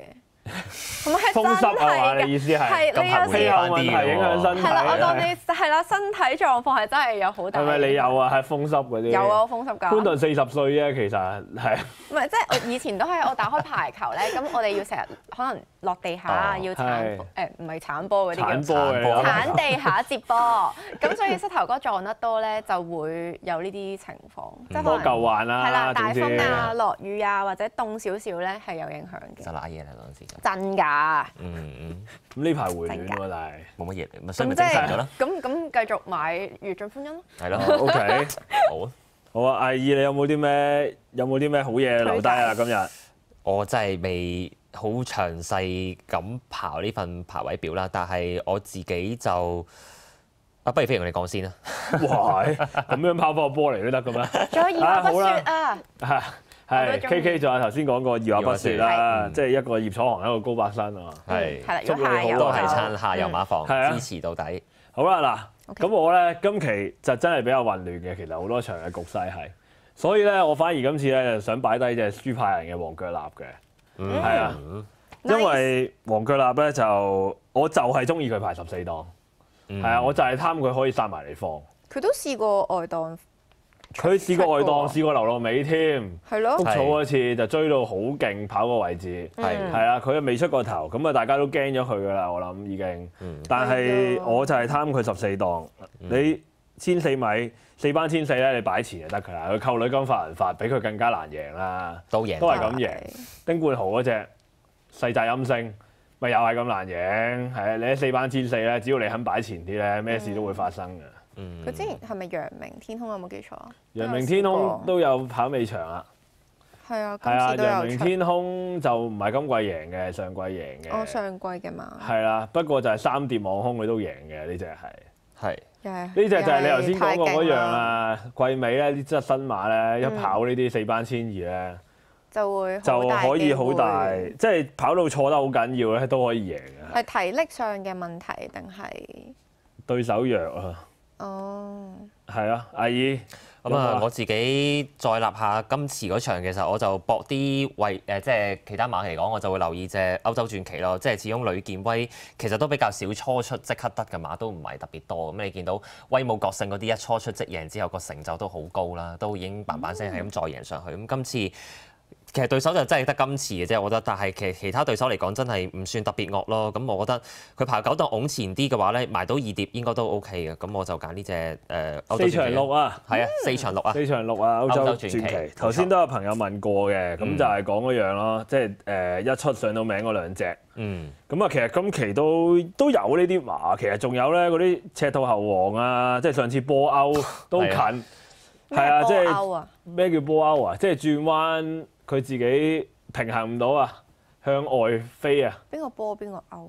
唔係風濕啊嘛？ 真係你意思係係你有咁氣時候問題影響身體？ 係啦，我當你係啦，身體狀況係真係有好大。 係咪你有啊？係風濕嗰啲？ 有啊，風濕㗎。 潘頓四十歲啫，其實係。 唔係，即係我以前都係我打開排球咧，咁我哋要成日可能落地下哦要鏟係誒，唔係鏟波嗰啲鏟叫波嘅鏟地下接波，咁所以膝頭哥撞得多咧，就會有呢啲情況，即係多可能嚿環啦， 係啦，大總之風啊、落雨啊或者凍少少咧係有影響嘅。 就揦嘢啦嗰陣時就。 真㗎， 嗯嗯， 咁呢排回暖喎，但係。 冇乜嘢，咪所以咪咁即係精神咗咯。 咁咁繼續買月進歡欣咯。 係咯， O K， 好啊。 好啊，阿二你有冇啲咩有冇啲咩好嘢留低啊？今日我真係未好詳細咁刨呢份排位表啦，但係我自己就啊，不如飛揚你講先啦。 哇，咁樣拋翻個波嚟都得嘅咩？ 仲有二話不說啊啊！ 係係我都中意 K K 仲有頭先講過二話不說啦， 係即係一個葉楚航，一個高伯燊啊嘛。 係係啦，如祝你果下游好啊都係就撐下游馬房， 係啊支持到底。 好啦嗱， OK 咁我咧今期就真係比較混亂嘅，其實好多場嘅局勢係，所以咧我反而今次咧就想擺低隻輸派人嘅黃腳立嘅， 嗯係啊，因為黃腳立咧就我就係中意佢排十四檔， 嗯係啊，我就係貪佢可以殺埋嚟放。 佢都試過外檔， 佢試過外檔， 出過試過流落尾添。 係咯谷，草嗰次就追到好勁，跑個位置係係啦，佢又未出過頭，咁啊大家都驚咗佢噶啦，我諗已經。 嗯但係係啊我就係貪佢十四檔，你千四米四班千四咧，你擺前就得㗎啦。佢扣女金發人發，比佢更加難贏啦。 都贏都係咁贏。丁冠豪嗰只細寨陰星，咪又係咁難贏。係啊，你喺四班千四咧，只要你肯擺前啲咧，咩事都會發生嘅。 嗯佢之前係咪陽明天空有冇記錯啊？ 陽明天空都有跑尾場啊。 係啊， 係啊， 今次都陽明有出。 天空就唔係今季贏嘅，上季贏嘅。 我上季嘅嘛， 係啦，不過就係三碟網空佢都贏嘅呢只係。 係又係呢只就係你頭先講過嗰樣又係太勁啦， 啊，季尾咧啲質新馬咧一跑呢啲四班千二咧， 就會就好大可以好大， 機會即係跑到錯得好緊要咧都可以贏嘅。 係體力上嘅問題定係？ 對手弱啊， 哦， 係啊，阿姨咁啊，我自己再立下今次嗰場，其實我就搏啲為誒，即係其他馬嚟講，我就會留意隻歐洲傳奇咯。即係始終呂健威其實都比較少初出即刻得嘅馬，都唔係特別多。咁你見到威武國勝嗰啲一初出即贏之後，個成就都好高啦，都已經嘭嘭聲係咁再贏上去。咁今次其實對手就真係得今次嘅啫，我覺得。但係其其他對手嚟講，真係唔算特別惡咯。咁我覺得佢排九檔拱前啲嘅話咧，埋到二碟應該都 O K 嘅。咁我就揀呢隻誒歐洲傳奇四場六啊， 係啊，四場六啊， 四場六啊，歐洲歐洲傳奇傳奇。 冇錯頭先都有朋友問過嘅，咁嗯就係講嗰樣咯，即係誒一出上到名嗰兩隻。 嗯， 咁啊，其實今期都都有呢啲馬，其實仲有咧嗰啲赤兔猴王啊，即係上次波歐都近， 係係啊，即咩波係歐啊， 咩叫波歐啊？即係轉彎佢自己平衡唔到啊，向外飛啊！ 邊個波邊個歐？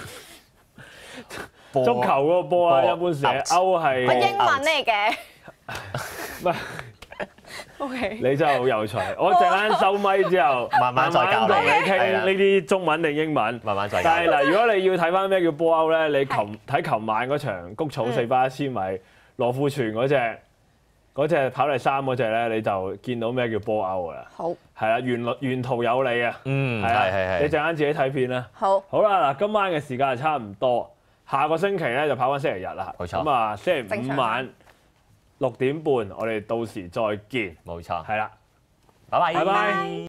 波足球嗰個波啊， 波一般寫 out 歐我係英文嚟嘅。 唔係 O K。 你真係好有趣。我陣間收咪之後， 慢慢再教你同你傾係啦呢啲中文定英文。 慢慢再教但係嗱，如果你要睇翻咩叫波歐咧，你琴睇琴晚嗰場谷草四百一千米羅富全嗰只嗰只跑第三嗰只咧，你就見到咩叫波歐㗎啦。 好， 係啊，沿路沿途有你啊。 嗯， 係啊係係係， 你陣間自己睇片啦。 好， 好啦，嗱，今晚嘅時間係差唔多，下個星期咧就跑翻星期日啦。 冇錯咁啊，星期正常五晚六點半，我哋到時再見。 冇錯， 係啦。 拜拜， 拜拜。